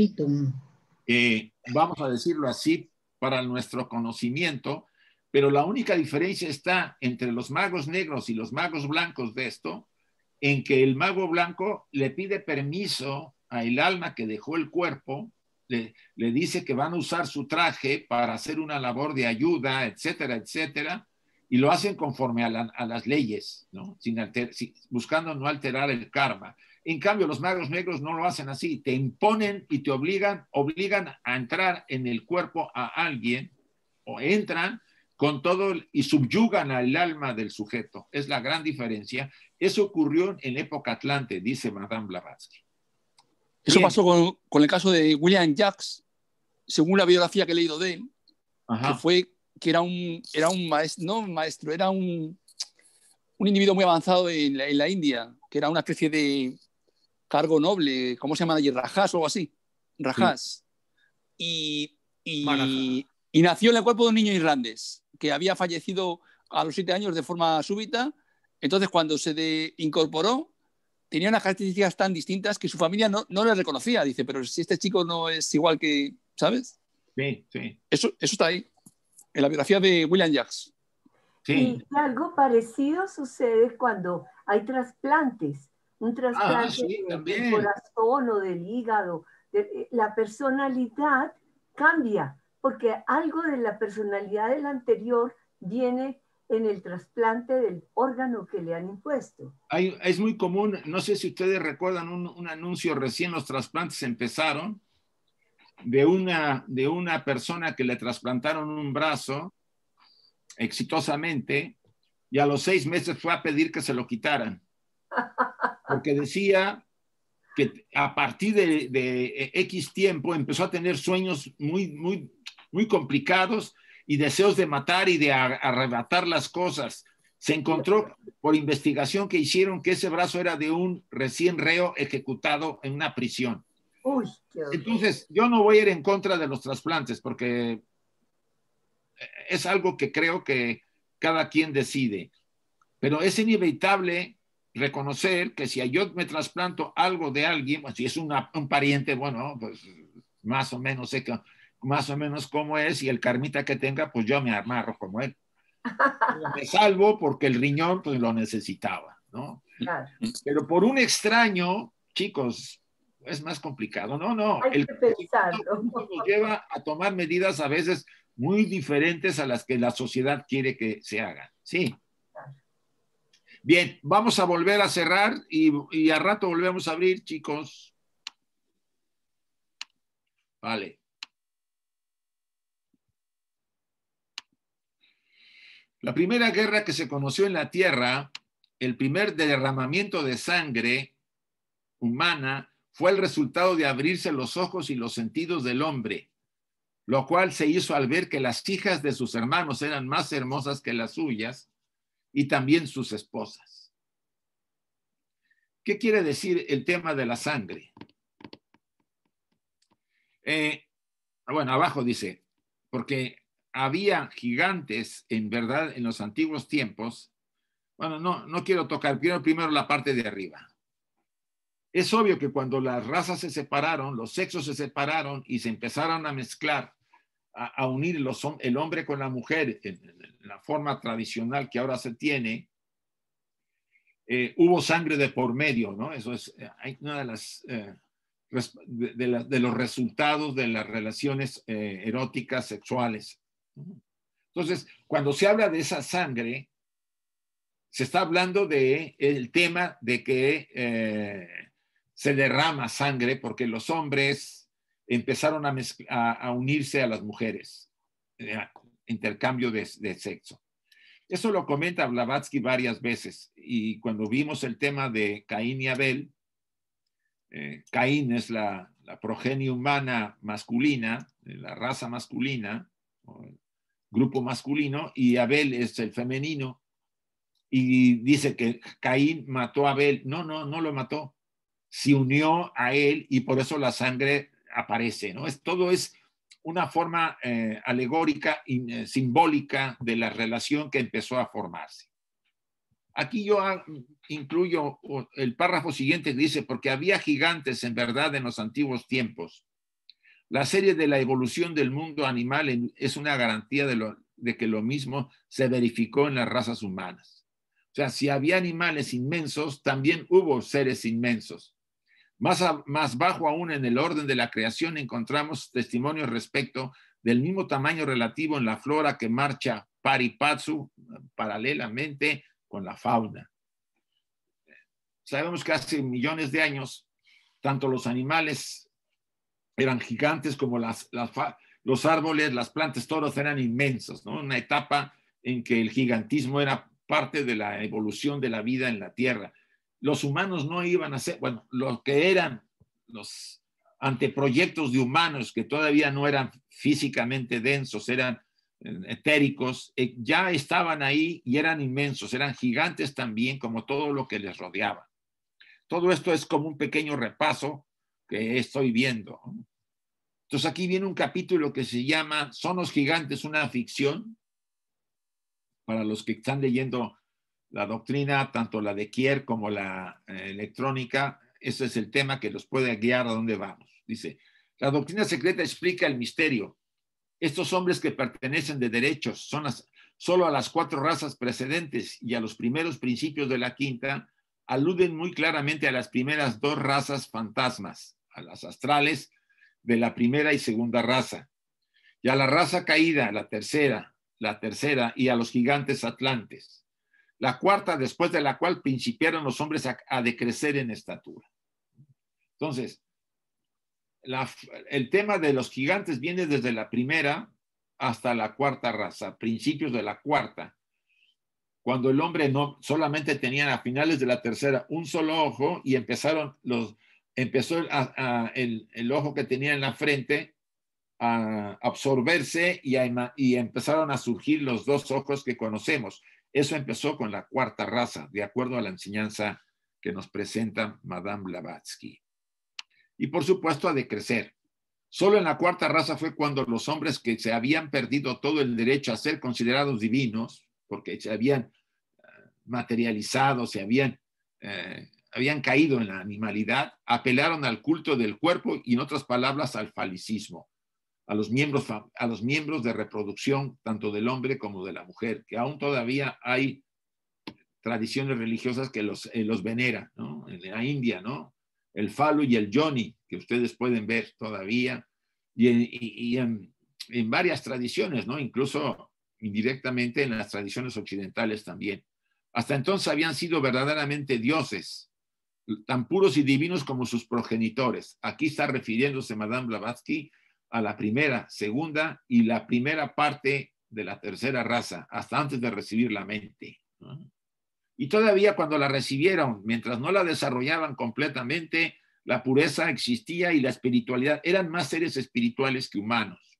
eh, vamos a decirlo así, para nuestro conocimiento, pero la única diferencia está entre los magos negros y los magos blancos de esto, en que el mago blanco le pide permiso al alma que dejó el cuerpo, le, le dice que van a usar su traje para hacer una labor de ayuda, etcétera, etcétera, y lo hacen conforme a, la, a las leyes, ¿no? Sin alter, sin, buscando no alterar el karma. En cambio, los magos negros no lo hacen así, te imponen y te obligan, obligan a entrar en el cuerpo a alguien, o entran con todo y subyugan al alma del sujeto. Es la gran diferencia. Eso ocurrió en época Atlante, dice Madame Blavatsky. Eso Bien. pasó con, con el caso de William Jacques, según la biografía que he leído de él, Ajá. que fue que era un, era un maestro, no un maestro, era un, un individuo muy avanzado en la, en la India, que era una especie de cargo noble, ¿cómo se llama allí? Rajas o algo así. Rajas. Sí. Y, y, y nació en el cuerpo de un niño irlandés que había fallecido a los siete años de forma súbita. Entonces, cuando se de, incorporó, tenía unas características tan distintas que su familia no, no le reconocía. Dice, pero si este chico no es igual que, ¿sabes? Sí, sí. Eso, eso está ahí, en la biografía de William Jacques. Sí. Y algo parecido sucede cuando hay trasplantes. Un trasplante Ah, sí, del también. corazón o del hígado. De, la personalidad cambia, porque algo de la personalidad del anterior viene en el trasplante del órgano que le han impuesto. Hay, es muy común, no sé si ustedes recuerdan un, un anuncio recién los trasplantes empezaron, de una, de una persona que le trasplantaron un brazo exitosamente y a los seis meses fue a pedir que se lo quitaran. Porque decía que a partir de, de X tiempo empezó a tener sueños muy, muy, muy complicados y deseos de matar y de arrebatar las cosas. Se encontró por investigación que hicieron que ese brazo era de un recién reo ejecutado en una prisión. Uy, qué horror. Entonces, yo no voy a ir en contra de los trasplantes porque es algo que creo que cada quien decide. Pero es inevitable reconocer que si yo me trasplanto algo de alguien, pues si es una, un pariente, bueno, pues más o menos sé que, más o menos cómo es y el karmita que tenga, pues yo me amarro como él. Me salvo porque el riñón pues lo necesitaba, ¿no? Claro. Pero por un extraño, chicos, es más complicado. No, no. Hay El que pensarlo. nos lleva a tomar medidas a veces muy diferentes a las que la sociedad quiere que se hagan. Sí. Bien, vamos a volver a cerrar y, y a rato volvemos a abrir, chicos. Vale. La primera guerra que se conoció en la Tierra, el primer derramamiento de sangre humana, fue el resultado de abrirse los ojos y los sentidos del hombre, lo cual se hizo al ver que las hijas de sus hermanos eran más hermosas que las suyas y también sus esposas. ¿Qué quiere decir el tema de la sangre? Eh, bueno, abajo dice, porque había gigantes en verdad en los antiguos tiempos. Bueno, no, no quiero tocar, quiero primero la parte de arriba. Es obvio que cuando las razas se separaron, los sexos se separaron y se empezaron a mezclar, a, a unir los, el hombre con la mujer en, en la forma tradicional que ahora se tiene, eh, hubo sangre de por medio, ¿no? Eso es eh, una de las... Eh, de, de, la, de los resultados de las relaciones eh, eróticas sexuales. Entonces, cuando se habla de esa sangre, se está hablando del de tema de que eh, se derrama sangre porque los hombres empezaron a, a, a unirse a las mujeres, eh, intercambio de, de sexo. Eso lo comenta Blavatsky varias veces y cuando vimos el tema de Caín y Abel, Eh, Caín es la, la progenie humana masculina, la raza masculina, o el grupo masculino, y Abel es el femenino. Y dice que Caín mató a Abel. No, no, no lo mató. Se unió a él y por eso la sangre aparece, ¿no? Es, todo es una forma eh, alegórica y eh, simbólica de la relación que empezó a formarse. Aquí yo incluyo el párrafo siguiente que dice, porque había gigantes en verdad en los antiguos tiempos. La serie de la evolución del mundo animal es una garantía de, lo, de que lo mismo se verificó en las razas humanas. O sea, si había animales inmensos, también hubo seres inmensos. Más, a, más bajo aún en el orden de la creación encontramos testimonios respecto del mismo tamaño relativo en la flora que marcha pari passu paralelamente con la fauna. Sabemos que hace millones de años, tanto los animales eran gigantes como las, las, los árboles, las plantas, todos eran inmensos, ¿no? Una etapa en que el gigantismo era parte de la evolución de la vida en la Tierra. Los humanos no iban a ser, bueno, lo que eran los anteproyectos de humanos que todavía no eran físicamente densos, eran etéricos, eh, ya estaban ahí y eran inmensos, eran gigantes también como todo lo que les rodeaba. Todo esto es como un pequeño repaso que estoy viendo. Entonces aquí viene un capítulo que se llama ¿Son los gigantes una ficción? Para los que están leyendo la doctrina, tanto la de Kier como la eh, electrónica, ese es el tema que los puede guiar a dónde vamos. Dice, la doctrina secreta explica el misterio. Estos hombres que pertenecen de derechos son las, solo a las cuatro razas precedentes y a los primeros principios de la quinta, aluden muy claramente a las primeras dos razas fantasmas, a las astrales de la primera y segunda raza, y a la raza caída, la tercera, la tercera, y a los gigantes atlantes. La cuarta, después de la cual principiaron los hombres a, a decrecer en estatura. Entonces, La, el tema de los gigantes viene desde la primera hasta la cuarta raza, principios de la cuarta, cuando el hombre no solamente tenía a finales de la tercera un solo ojo y empezaron los, empezó a, a, el, el ojo que tenía en la frente a absorberse y, a, y empezaron a surgir los dos ojos que conocemos. Eso empezó con la cuarta raza, de acuerdo a la enseñanza que nos presenta Madame Blavatsky. Y por supuesto a decrecer. Solo en la cuarta raza fue cuando los hombres que se habían perdido todo el derecho a ser considerados divinos, porque se habían materializado, se habían, eh, habían caído en la animalidad, apelaron al culto del cuerpo y en otras palabras al falicismo, a los miembros, a los miembros de reproducción tanto del hombre como de la mujer, que aún todavía hay tradiciones religiosas que los, eh, los veneran, ¿no? En la India, ¿no? El falo y el yoni, que ustedes pueden ver todavía, y en, y, y en, en varias tradiciones, ¿no? Incluso indirectamente en las tradiciones occidentales también. Hasta entonces habían sido verdaderamente dioses, tan puros y divinos como sus progenitores. Aquí está refiriéndose Madame Blavatsky a la primera, segunda y la primera parte de la tercera raza, hasta antes de recibir la mente, ¿no? Y todavía cuando la recibieron, mientras no la desarrollaban completamente, la pureza existía y la espiritualidad, eran más seres espirituales que humanos.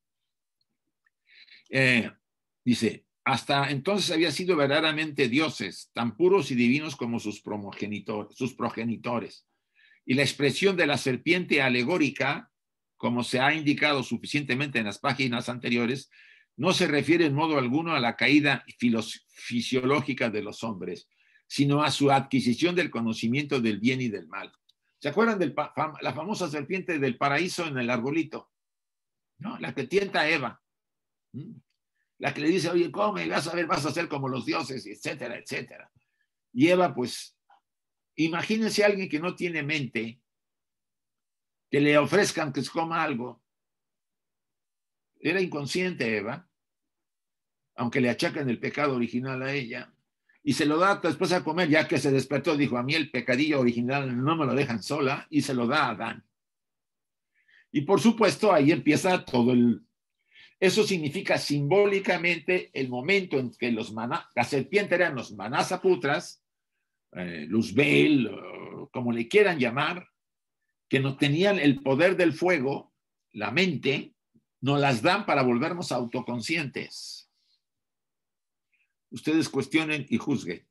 Eh, dice, hasta entonces habían sido verdaderamente dioses, tan puros y divinos como sus progenitores, sus progenitores. Y la expresión de la serpiente alegórica, como se ha indicado suficientemente en las páginas anteriores, no se refiere en modo alguno a la caída fisiológica de los hombres, sino a su adquisición del conocimiento del bien y del mal. ¿Se acuerdan de la famosa serpiente del paraíso en el arbolito? ¿No? La que tienta a Eva. La que le dice, oye, come, vas a ver, vas a ser como los dioses, etcétera, etcétera. Y Eva, pues, imagínense a alguien que no tiene mente, que le ofrezcan que se coma algo. Era inconsciente Eva, aunque le achacan el pecado original a ella. Y se lo da después a comer, ya que se despertó, dijo, a mí el pecadillo original no me lo dejan sola, y se lo da a Adán. Y por supuesto, ahí empieza todo el... Eso significa simbólicamente el momento en que los maná, la serpiente eran los manasaputras, eh, Luzbel, como le quieran llamar, que no tenían el poder del fuego, la mente, nos las dan para volvernos autoconscientes. Ustedes cuestionen y juzguen.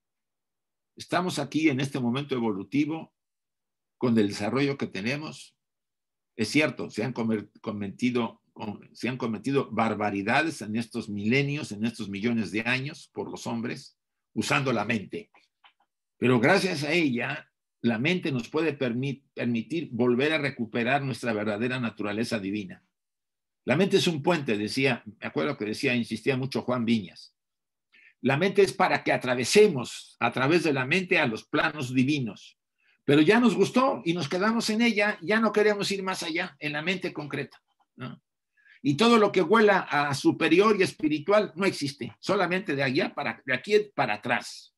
Estamos aquí en este momento evolutivo con el desarrollo que tenemos. Es cierto, se han cometido, se han cometido barbaridades en estos milenios, en estos millones de años por los hombres, usando la mente. Pero gracias a ella, la mente nos puede permitir volver a recuperar nuestra verdadera naturaleza divina. La mente es un puente, decía, me acuerdo que decía, insistía mucho Juan Viñas. La mente es para que atravesemos a través de la mente a los planos divinos. Pero ya nos gustó y nos quedamos en ella, ya no queremos ir más allá, en la mente concreta, ¿no? Y todo lo que huela a superior y espiritual no existe, solamente de allá para, de aquí para atrás.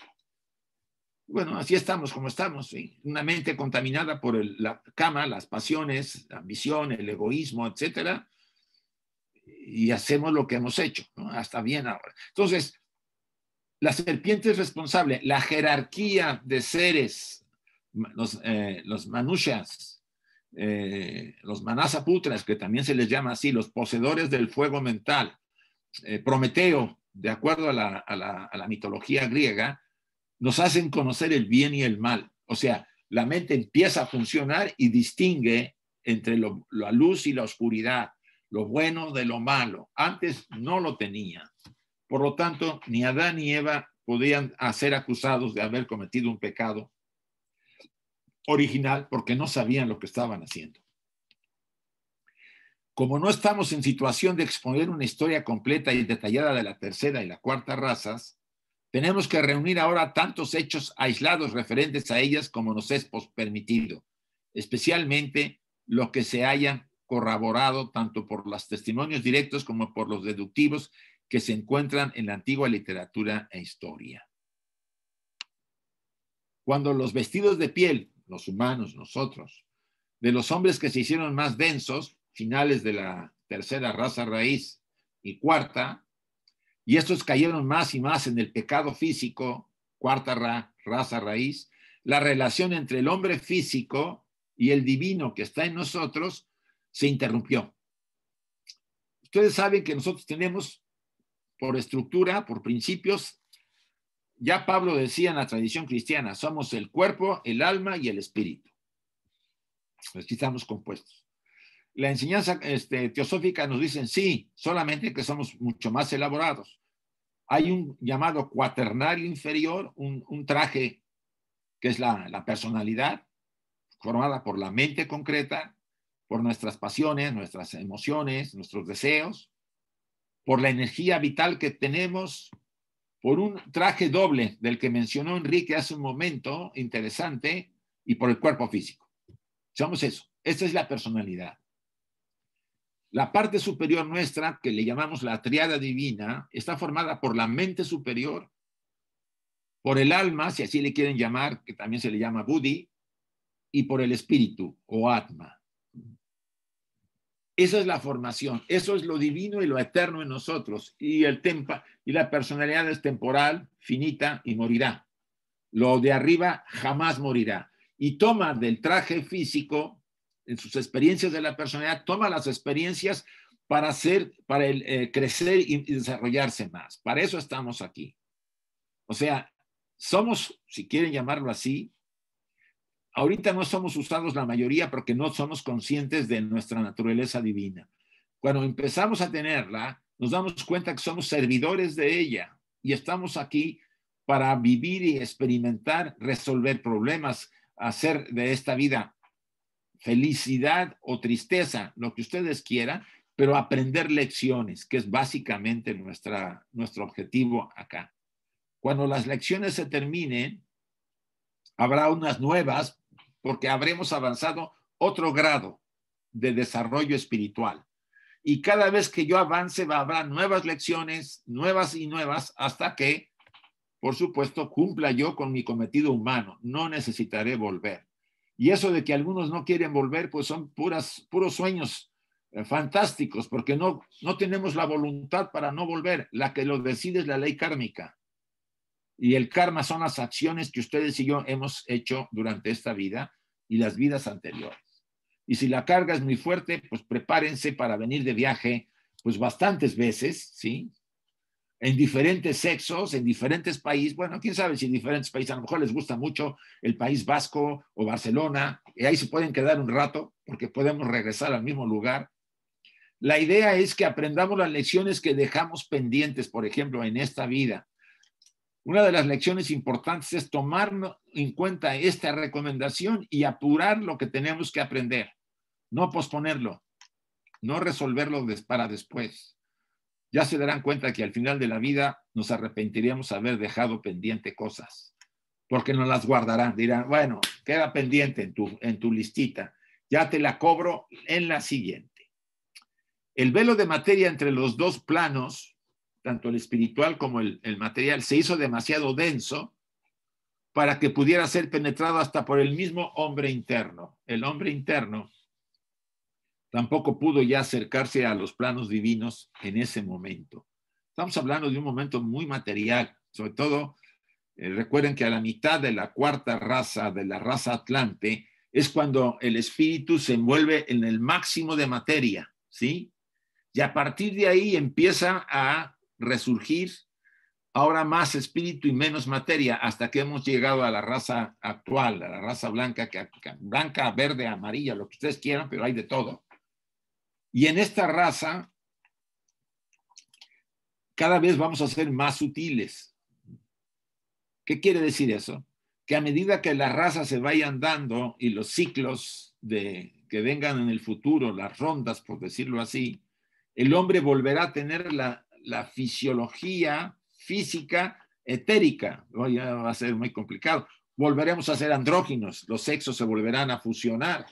Bueno, así estamos como estamos, ¿sí? Una mente contaminada por el, la cama, las pasiones, la ambición, el egoísmo, etcétera. y hacemos lo que hemos hecho, ¿no? Hasta bien ahora. Entonces, la serpiente es responsable. La jerarquía de seres, los, eh, los manushas, eh, los manasaputras, que también se les llama así, los poseedores del fuego mental, eh, Prometeo, de acuerdo a la, a, la, a la mitología griega, nos hacen conocer el bien y el mal. O sea, la mente empieza a funcionar y distingue entre lo, la luz y la oscuridad, lo bueno de lo malo. Antes no lo tenía. Por lo tanto, ni Adán ni Eva podían ser acusados de haber cometido un pecado original porque no sabían lo que estaban haciendo. Como no estamos en situación de exponer una historia completa y detallada de la tercera y la cuarta razas, tenemos que reunir ahora tantos hechos aislados referentes a ellas como nos es permitido, especialmente lo que se haya corroborado tanto por los testimonios directos como por los deductivos que se encuentran en la antigua literatura e historia. Cuando los vestidos de piel, los humanos, nosotros, de los hombres que se hicieron más densos, finales de la tercera raza raíz y cuarta, y estos cayeron más y más en el pecado físico, cuarta ra, raza raíz, la relación entre el hombre físico y el divino que está en nosotros se interrumpió. Ustedes saben que nosotros tenemos por estructura, por principios, ya Pablo decía en la tradición cristiana, somos el cuerpo, el alma y el espíritu. Aquí estamos compuestos. La enseñanza este, teosófica nos dice, sí, solamente que somos mucho más elaborados. Hay un llamado cuaternario inferior, un, un traje que es la, la personalidad, formada por la mente concreta, por nuestras pasiones, nuestras emociones, nuestros deseos, por la energía vital que tenemos, por un traje doble del que mencionó Enrique hace un momento, interesante, y por el cuerpo físico. Somos eso. Esta es la personalidad. La parte superior nuestra, que le llamamos la triada divina, está formada por la mente superior, por el alma, si así le quieren llamar, que también se le llama buddhi, y por el espíritu o atma. Esa es la formación, eso es lo divino y lo eterno en nosotros. Y, el tempa, y la personalidad es temporal, finita y morirá. Lo de arriba jamás morirá. Y toma del traje físico, en sus experiencias de la personalidad, toma las experiencias para, hacer, para el, eh, crecer y, y desarrollarse más. Para eso estamos aquí. O sea, somos, si quieren llamarlo así, ahorita no somos usados la mayoría porque no somos conscientes de nuestra naturaleza divina. Cuando empezamos a tenerla, nos damos cuenta que somos servidores de ella y estamos aquí para vivir y experimentar, resolver problemas, hacer de esta vida felicidad o tristeza, lo que ustedes quieran, pero aprender lecciones, que es básicamente nuestra, nuestro objetivo acá. Cuando las lecciones se terminen, habrá unas nuevas, porque habremos avanzado otro grado de desarrollo espiritual. Y cada vez que yo avance, habrá nuevas lecciones, nuevas y nuevas, hasta que, por supuesto, cumpla yo con mi cometido humano. No necesitaré volver. Y eso de que algunos no quieren volver, pues son puras, puros sueños eh, fantásticos, porque no, no tenemos la voluntad para no volver. La que lo decide es la ley kármica. Y el karma son las acciones que ustedes y yo hemos hecho durante esta vida y las vidas anteriores. Y si la carga es muy fuerte, pues prepárense para venir de viaje, pues bastantes veces, ¿sí? En diferentes sexos, en diferentes países. Bueno, quién sabe si en diferentes países, a lo mejor les gusta mucho el País Vasco o Barcelona, y ahí se pueden quedar un rato porque podemos regresar al mismo lugar. La idea es que aprendamos las lecciones que dejamos pendientes, por ejemplo, en esta vida. Una de las lecciones importantes es tomar en cuenta esta recomendación y apurar lo que tenemos que aprender. No posponerlo, no resolverlo para después. Ya se darán cuenta que al final de la vida nos arrepentiríamos de haber dejado pendiente cosas, porque nos las guardarán. Dirán, bueno, queda pendiente en tu, en tu listita, ya te la cobro en la siguiente. El velo de materia entre los dos planos, tanto el espiritual como el, el material, se hizo demasiado denso para que pudiera ser penetrado hasta por el mismo hombre interno. El hombre interno tampoco pudo ya acercarse a los planos divinos en ese momento. Estamos hablando de un momento muy material, sobre todo, eh, recuerden que a la mitad de la cuarta raza, de la raza Atlante, es cuando el espíritu se envuelve en el máximo de materia, ¿sí? Y a partir de ahí empieza a resurgir ahora más espíritu y menos materia, hasta que hemos llegado a la raza actual, a la raza blanca, que, que, blanca, verde, amarilla, lo que ustedes quieran, pero hay de todo. Y en esta raza, cada vez vamos a ser más sutiles. ¿Qué quiere decir eso? Que a medida que las razas se vayan dando y los ciclos de, que vengan en el futuro, las rondas, por decirlo así, el hombre volverá a tener la, la fisiología física etérica. Oh, ya va a ser muy complicado. Volveremos a ser andróginos, los sexos se volverán a fusionar.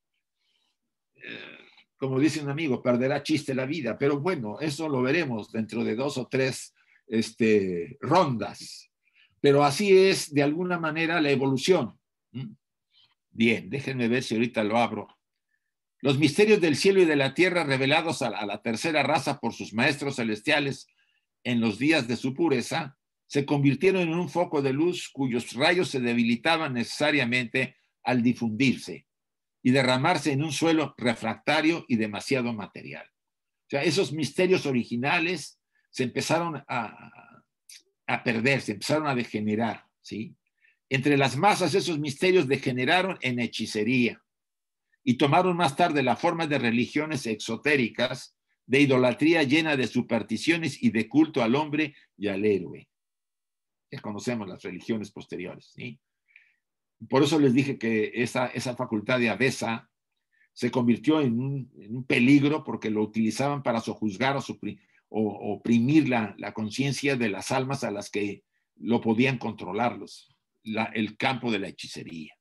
Eh, como dice un amigo, perderá chiste la vida, pero bueno, eso lo veremos dentro de dos o tres este, rondas. Pero así es, de alguna manera, la evolución. Bien, déjenme ver si ahorita lo abro. Los misterios del cielo y de la tierra revelados a la, a la tercera raza por sus maestros celestiales en los días de su pureza, se convirtieron en un foco de luz cuyos rayos se debilitaban necesariamente al difundirse y derramarse en un suelo refractario y demasiado material. O sea, esos misterios originales se empezaron a... a perderse, empezaron a degenerar, ¿sí? Entre las masas esos misterios degeneraron en hechicería y tomaron más tarde la forma de religiones exotéricas, de idolatría llena de supersticiones y de culto al hombre y al héroe. Ya conocemos las religiones posteriores, ¿sí? Por eso les dije que esa, esa facultad de Avesa se convirtió en un, en un peligro porque lo utilizaban para sojuzgar o suprimir o oprimir la, la conciencia de las almas a las que lo podían controlarlos, la, el campo de la hechicería.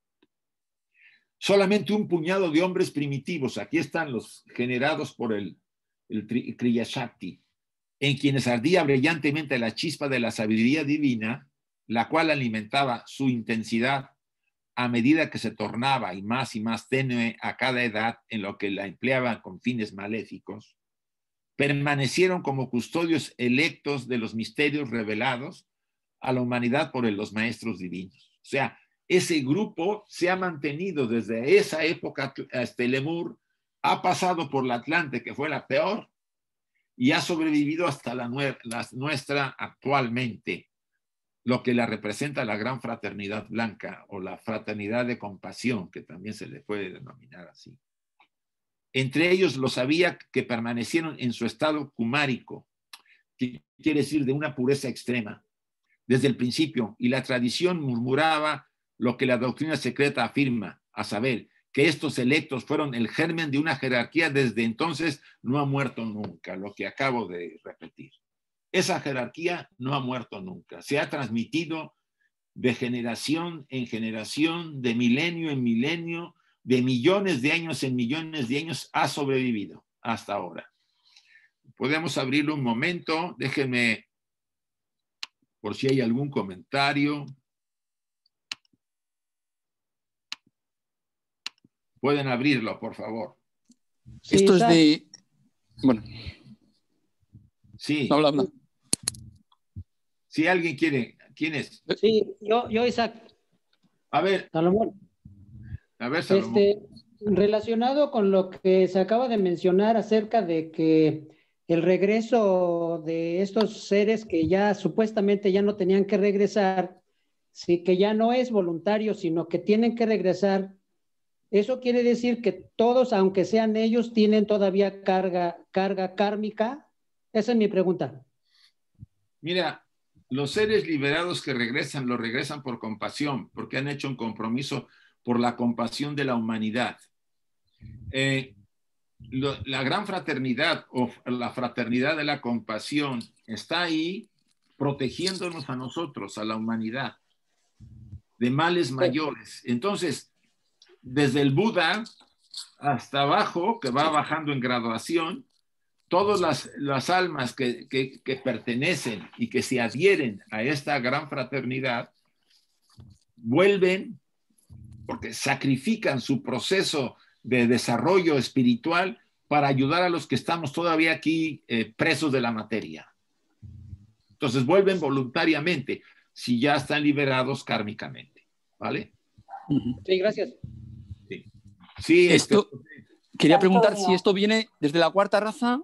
Solamente un puñado de hombres primitivos, aquí están los generados por el, el Kriya Shakti, en quienes ardía brillantemente la chispa de la sabiduría divina, la cual alimentaba su intensidad a medida que se tornaba y más y más tenue a cada edad en lo que la empleaban con fines maléficos, permanecieron como custodios electos de los misterios revelados a la humanidad por los maestros divinos. O sea, ese grupo se ha mantenido desde esa época hasta el Lemur, ha pasado por la Atlante, que fue la peor, y ha sobrevivido hasta la, la nuestra actualmente, lo que la representa la gran fraternidad blanca o la fraternidad de compasión, que también se le puede denominar así. Entre ellos los había que permanecieron en su estado kumárico, que quiere decir de una pureza extrema, desde el principio, y la tradición murmuraba lo que la doctrina secreta afirma, a saber, que estos electos fueron el germen de una jerarquía desde entonces no ha muerto nunca, lo que acabo de repetir. Esa jerarquía no ha muerto nunca, se ha transmitido de generación en generación, de milenio en milenio, de millones de años en millones de años, ha sobrevivido hasta ahora. Podemos abrirlo un momento, déjenme, por si hay algún comentario. Pueden abrirlo, por favor. Sí, esto es de... Bueno. Sí. Habla, habla. Si alguien quiere, ¿quién es? Sí, yo, yo Isaac. A ver. Salomón. A ver, Salomón. Este, relacionado con lo que se acaba de mencionar acerca de que el regreso de estos seres que ya supuestamente ya no tenían que regresar, sí, que ya no es voluntario, sino que tienen que regresar. Eso quiere decir que todos, aunque sean ellos, tienen todavía carga, carga kármica. Esa es mi pregunta. Mira, los seres liberados que regresan, lo regresan por compasión, porque han hecho un compromiso por la compasión de la humanidad. Eh, lo, la gran fraternidad o la fraternidad de la compasión está ahí protegiéndonos a nosotros, a la humanidad, de males mayores. Entonces, desde el Buda hasta abajo, que va bajando en graduación, todas las, las almas que, que, que pertenecen y que se adhieren a esta gran fraternidad, vuelven porque sacrifican su proceso de desarrollo espiritual para ayudar a los que estamos todavía aquí eh, presos de la materia. Entonces vuelven voluntariamente si ya están liberados kármicamente. ¿Vale? Sí, gracias. Sí, sí esto, este, quería preguntar si esto viene desde la cuarta raza,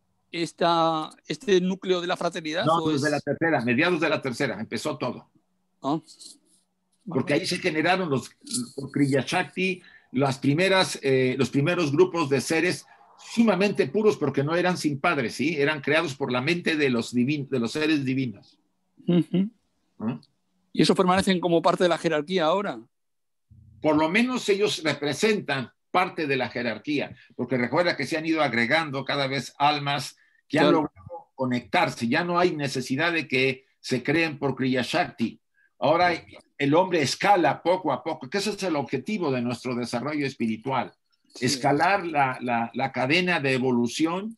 esta, este núcleo de la fraternidad. No, ¿o desde es... la tercera, mediados de la tercera, empezó todo. ¿Ah? Porque ahí se generaron los, por Kriya Shakti, las primeras, eh, los primeros grupos de seres sumamente puros, porque no eran sin padres, ¿sí? Eran creados por la mente de los, divin, de los seres divinos. Uh-huh. ¿Ah? ¿Y eso permanecen como parte de la jerarquía ahora? Por lo menos ellos representan parte de la jerarquía, porque recuerda que se han ido agregando cada vez almas que han Claro. logrado conectarse. Ya no hay necesidad de que se creen por Kriya Shakti. Ahora el hombre escala poco a poco, que ese es el objetivo de nuestro desarrollo espiritual. Sí. Escalar la, la, la cadena de evolución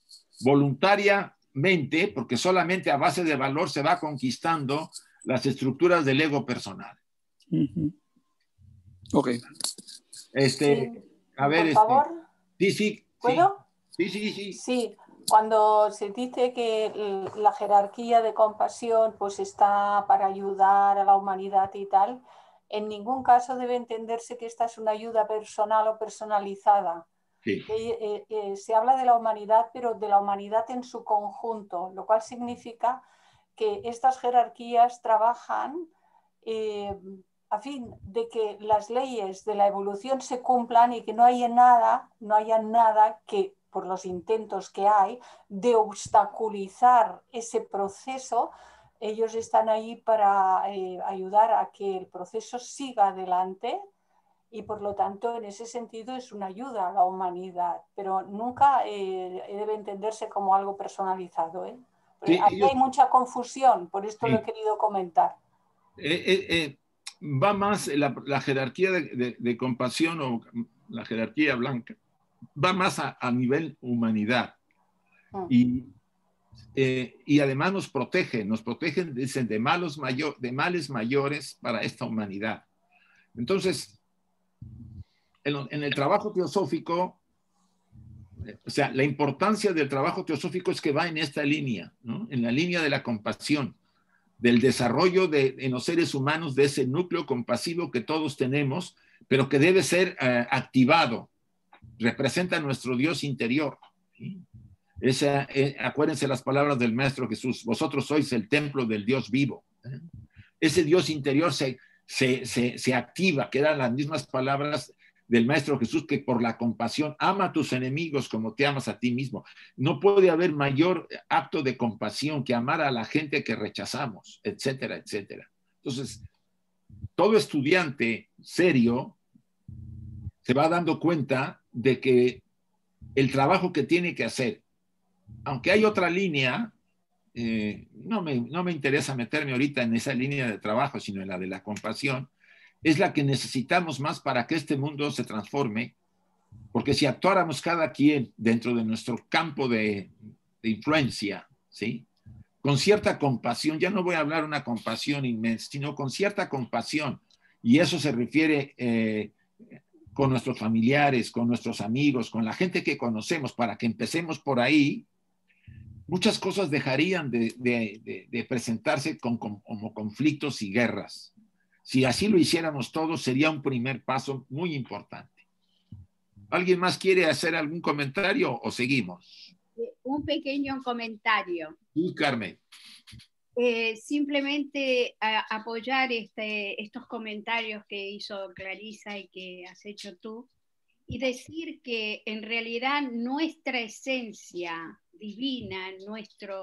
voluntariamente, porque solamente a base de valor se va conquistando las estructuras del ego personal. Uh-huh. Ok. Este, Sí, a ver, por este, favor. Sí, sí. ¿Puedo? Sí, sí, sí. Sí, cuando se dice que la jerarquía de compasión pues está para ayudar a la humanidad y tal, en ningún caso debe entenderse que esta es una ayuda personal o personalizada. Sí. Eh, eh, eh, se habla de la humanidad, pero de la humanidad en su conjunto, lo cual significa que estas jerarquías trabajan eh, a fin de que las leyes de la evolución se cumplan y que no haya nada, no haya nada que, por los intentos que hay, de obstaculizar ese proceso. Ellos están ahí para eh, ayudar a que el proceso siga adelante y por lo tanto en ese sentido es una ayuda a la humanidad, pero nunca eh, debe entenderse como algo personalizado, ¿eh? Sí, Aquí ellos, hay mucha confusión, por esto sí. lo he querido comentar. Eh, eh, eh, va más la, la jerarquía de, de, de compasión o la jerarquía blanca, va más a, a nivel humanidad. Mm. Y, eh, y además nos protege, nos protegen, dicen, de, malos mayor, de males mayores para esta humanidad. Entonces, en, en el trabajo teosófico, o sea, la importancia del trabajo teosófico es que va en esta línea, ¿no? En la línea de la compasión, del desarrollo de, en los seres humanos de ese núcleo compasivo que todos tenemos, pero que debe ser uh, activado. Representa a nuestro Dios interior, ¿sí? Esa, eh, acuérdense las palabras del Maestro Jesús: vosotros sois el templo del Dios vivo, ¿eh? Ese Dios interior se, se, se, se activa, quedan las mismas palabras del Maestro Jesús, que por la compasión ama a tus enemigos como te amas a ti mismo. No puede haber mayor acto de compasión que amar a la gente que rechazamos, etcétera, etcétera. Entonces, todo estudiante serio se va dando cuenta de que el trabajo que tiene que hacer, aunque hay otra línea, eh, no, me, no me interesa meterme ahorita en esa línea de trabajo, sino en la de la compasión, es la que necesitamos más para que este mundo se transforme, porque si actuáramos cada quien dentro de nuestro campo de, de influencia, ¿sí? Con cierta compasión, ya no voy a hablar una compasión inmensa, sino con cierta compasión, y eso se refiere eh, con nuestros familiares, con nuestros amigos, con la gente que conocemos, para que empecemos por ahí, muchas cosas dejarían de, de, de, de presentarse con, con, como conflictos y guerras. Si así lo hiciéramos todos, sería un primer paso muy importante. ¿Alguien más quiere hacer algún comentario o seguimos? Un pequeño comentario. Sí, Carmen. Eh, simplemente a, apoyar este, estos comentarios que hizo Clarisa y que has hecho tú, y decir que en realidad nuestra esencia divina, nuestro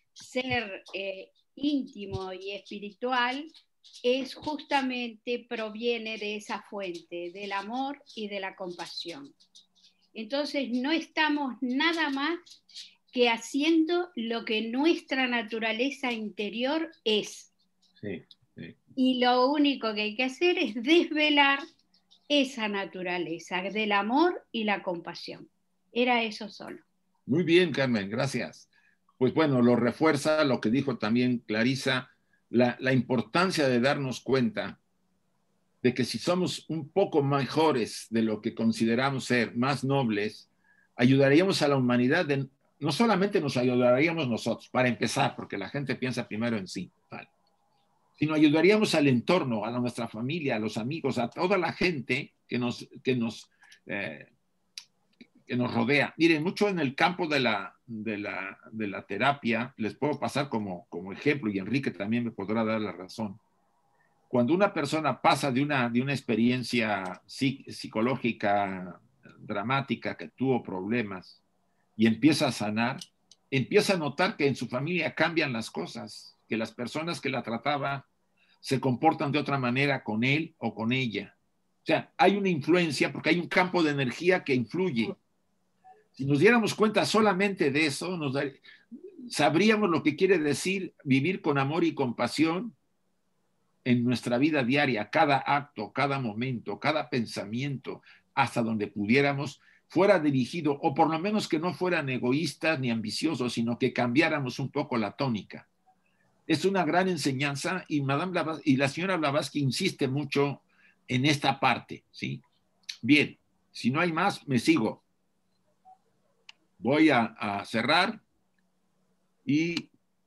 ser eh, íntimo y espiritual, es justamente, proviene de esa fuente, del amor y de la compasión. Entonces no estamos nada más que haciendo lo que nuestra naturaleza interior es. Sí, sí. Y lo único que hay que hacer es desvelar esa naturaleza del amor y la compasión. Era eso solo. Muy bien, Carmen, gracias. Pues bueno, lo refuerza lo que dijo también Clarisa, la, la importancia de darnos cuenta de que si somos un poco mejores de lo que consideramos ser, más nobles, ayudaríamos a la humanidad, de, no solamente nos ayudaríamos nosotros, para empezar, porque la gente piensa primero en sí, ¿vale? Sino ayudaríamos al entorno, a nuestra familia, a los amigos, a toda la gente que nos, que nos, eh, que nos rodea. Miren, mucho en el campo de la, de la, de la terapia, les puedo pasar como, como ejemplo, y Enrique también me podrá dar la razón. Cuando una persona pasa de una, de una experiencia psicológica dramática, que tuvo problemas, y empieza a sanar, empieza a notar que en su familia cambian las cosas, que las personas que la trataban se comportan de otra manera con él o con ella. O sea, hay una influencia porque hay un campo de energía que influye. Si nos diéramos cuenta solamente de eso, nos dar, sabríamos lo que quiere decir vivir con amor y compasión en nuestra vida diaria, cada acto, cada momento, cada pensamiento, hasta donde pudiéramos, fuera dirigido, o por lo menos que no fueran egoístas ni ambiciosos, sino que cambiáramos un poco la tónica. Es una gran enseñanza y, Madame Blavatsky, y la señora Blavatsky insiste mucho en esta parte, ¿sí? Bien, si no hay más, me sigo. Voy a, a cerrar y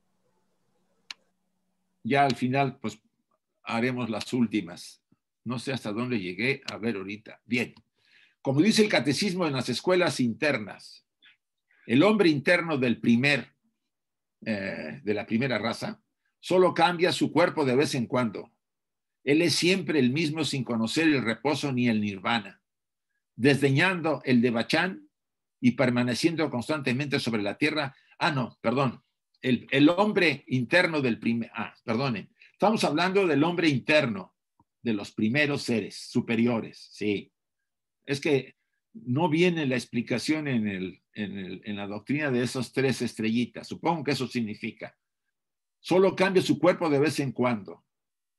ya al final, pues, haremos las últimas. No sé hasta dónde llegué, a ver ahorita. Bien, como dice el catecismo en las escuelas internas, el hombre interno del primer, eh, de la primera raza, solo cambia su cuerpo de vez en cuando. Él es siempre el mismo sin conocer el reposo ni el nirvana, desdeñando el devachan y permaneciendo constantemente sobre la tierra. Ah, no, perdón. El, el hombre interno del primer... Ah, perdonen. Estamos hablando del hombre interno, de los primeros seres superiores, sí. Es que no viene la explicación en, el, en, el, en la doctrina de esos tres estrellitas. Supongo que eso significa. Solo cambia su cuerpo de vez en cuando. O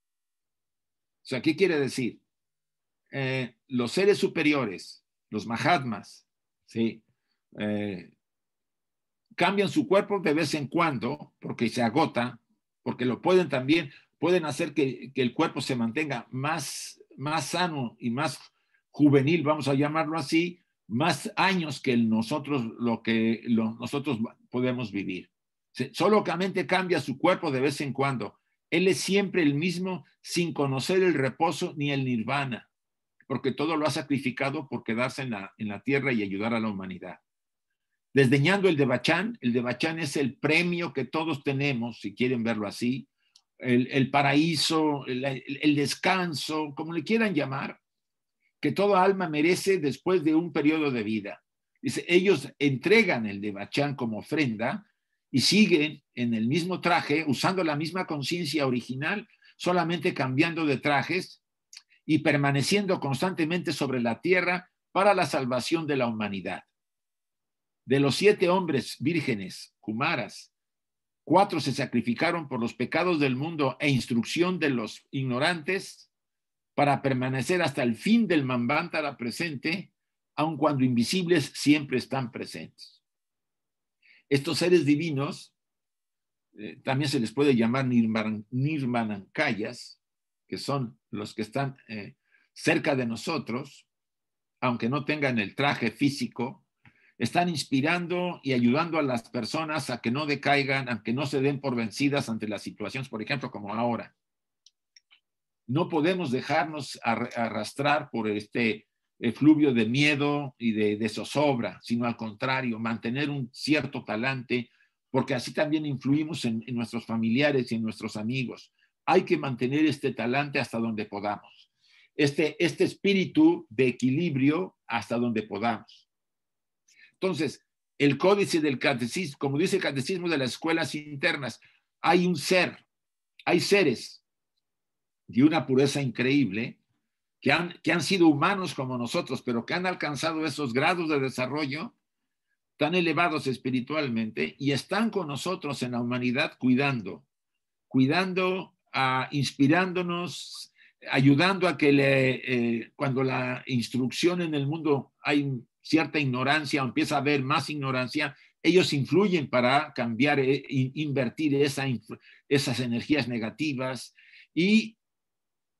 sea, ¿qué quiere decir? Eh, los seres superiores, los Mahatmas, ¿sí? Eh, cambian su cuerpo de vez en cuando porque se agota, porque lo pueden también, pueden hacer que, que el cuerpo se mantenga más, más sano y más juvenil, vamos a llamarlo así, más años que el nosotros, lo que lo, nosotros podemos vivir. Solamente cambia su cuerpo de vez en cuando. Él es siempre el mismo sin conocer el reposo ni el nirvana, porque todo lo ha sacrificado por quedarse en la, en la tierra y ayudar a la humanidad. Desdeñando el devachan, el devachan es el premio que todos tenemos, si quieren verlo así, el, el paraíso, el, el descanso, como le quieran llamar, que toda alma merece después de un periodo de vida. Dice, ellos entregan el devachan como ofrenda y siguen en el mismo traje, usando la misma conciencia original, solamente cambiando de trajes y permaneciendo constantemente sobre la tierra para la salvación de la humanidad. De los siete hombres vírgenes, Kumaras, cuatro se sacrificaron por los pecados del mundo e instrucción de los ignorantes para permanecer hasta el fin del Manvantara presente, aun cuando invisibles siempre están presentes. Estos seres divinos, eh, también se les puede llamar nirman, nirmanankayas, que son los que están eh, cerca de nosotros, aunque no tengan el traje físico, están inspirando y ayudando a las personas a que no decaigan, a que no se den por vencidas ante las situaciones, por ejemplo, como ahora. No podemos dejarnos arrastrar por este efluvio de miedo y de, de zozobra, sino al contrario, mantener un cierto talante, porque así también influimos en, en nuestros familiares y en nuestros amigos. Hay que mantener este talante hasta donde podamos, este, este espíritu de equilibrio hasta donde podamos. Entonces, el códice del catecismo, como dice el catecismo de las escuelas internas, hay un ser, hay seres de una pureza increíble que han, que han sido humanos como nosotros, pero que han alcanzado esos grados de desarrollo tan elevados espiritualmente y están con nosotros en la humanidad cuidando, cuidando, uh, inspirándonos, ayudando a que le, eh, cuando la instrucción en el mundo hay cierta ignorancia o empieza a haber más ignorancia, ellos influyen para cambiar, eh, invertir esa, esas energías negativas y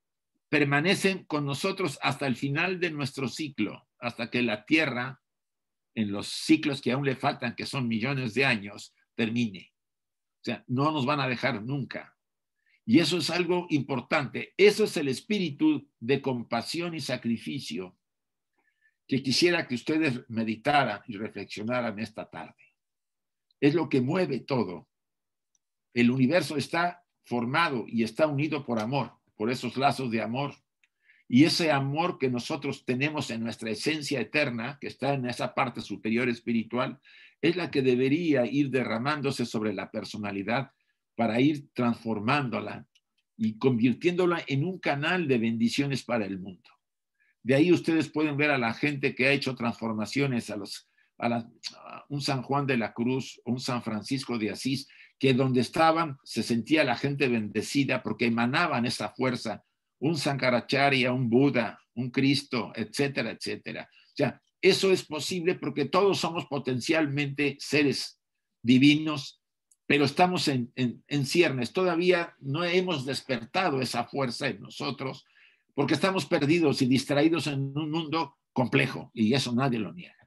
permanecen con nosotros hasta el final de nuestro ciclo, hasta que la Tierra, en los ciclos que aún le faltan, que son millones de años, termine. O sea, no nos van a dejar nunca. Y eso es algo importante. Eso es el espíritu de compasión y sacrificio que quisiera que ustedes meditaran y reflexionaran esta tarde. Es lo que mueve todo. El universo está formado y está unido por amor, por esos lazos de amor. Y ese amor que nosotros tenemos en nuestra esencia eterna, que está en esa parte superior espiritual, es la que debería ir derramándose sobre la personalidad para ir transformándola y convirtiéndola en un canal de bendiciones para el mundo. De ahí ustedes pueden ver a la gente que ha hecho transformaciones, a, los, a, la, a un San Juan de la Cruz, un San Francisco de Asís, que donde estaban se sentía la gente bendecida porque emanaban esa fuerza, un Sankaracharya, un Buda, un Cristo, etcétera, etcétera. O sea, eso es posible porque todos somos potencialmente seres divinos, pero estamos en, en, en ciernes. Todavía no hemos despertado esa fuerza en nosotros porque estamos perdidos y distraídos en un mundo complejo, y eso nadie lo niega.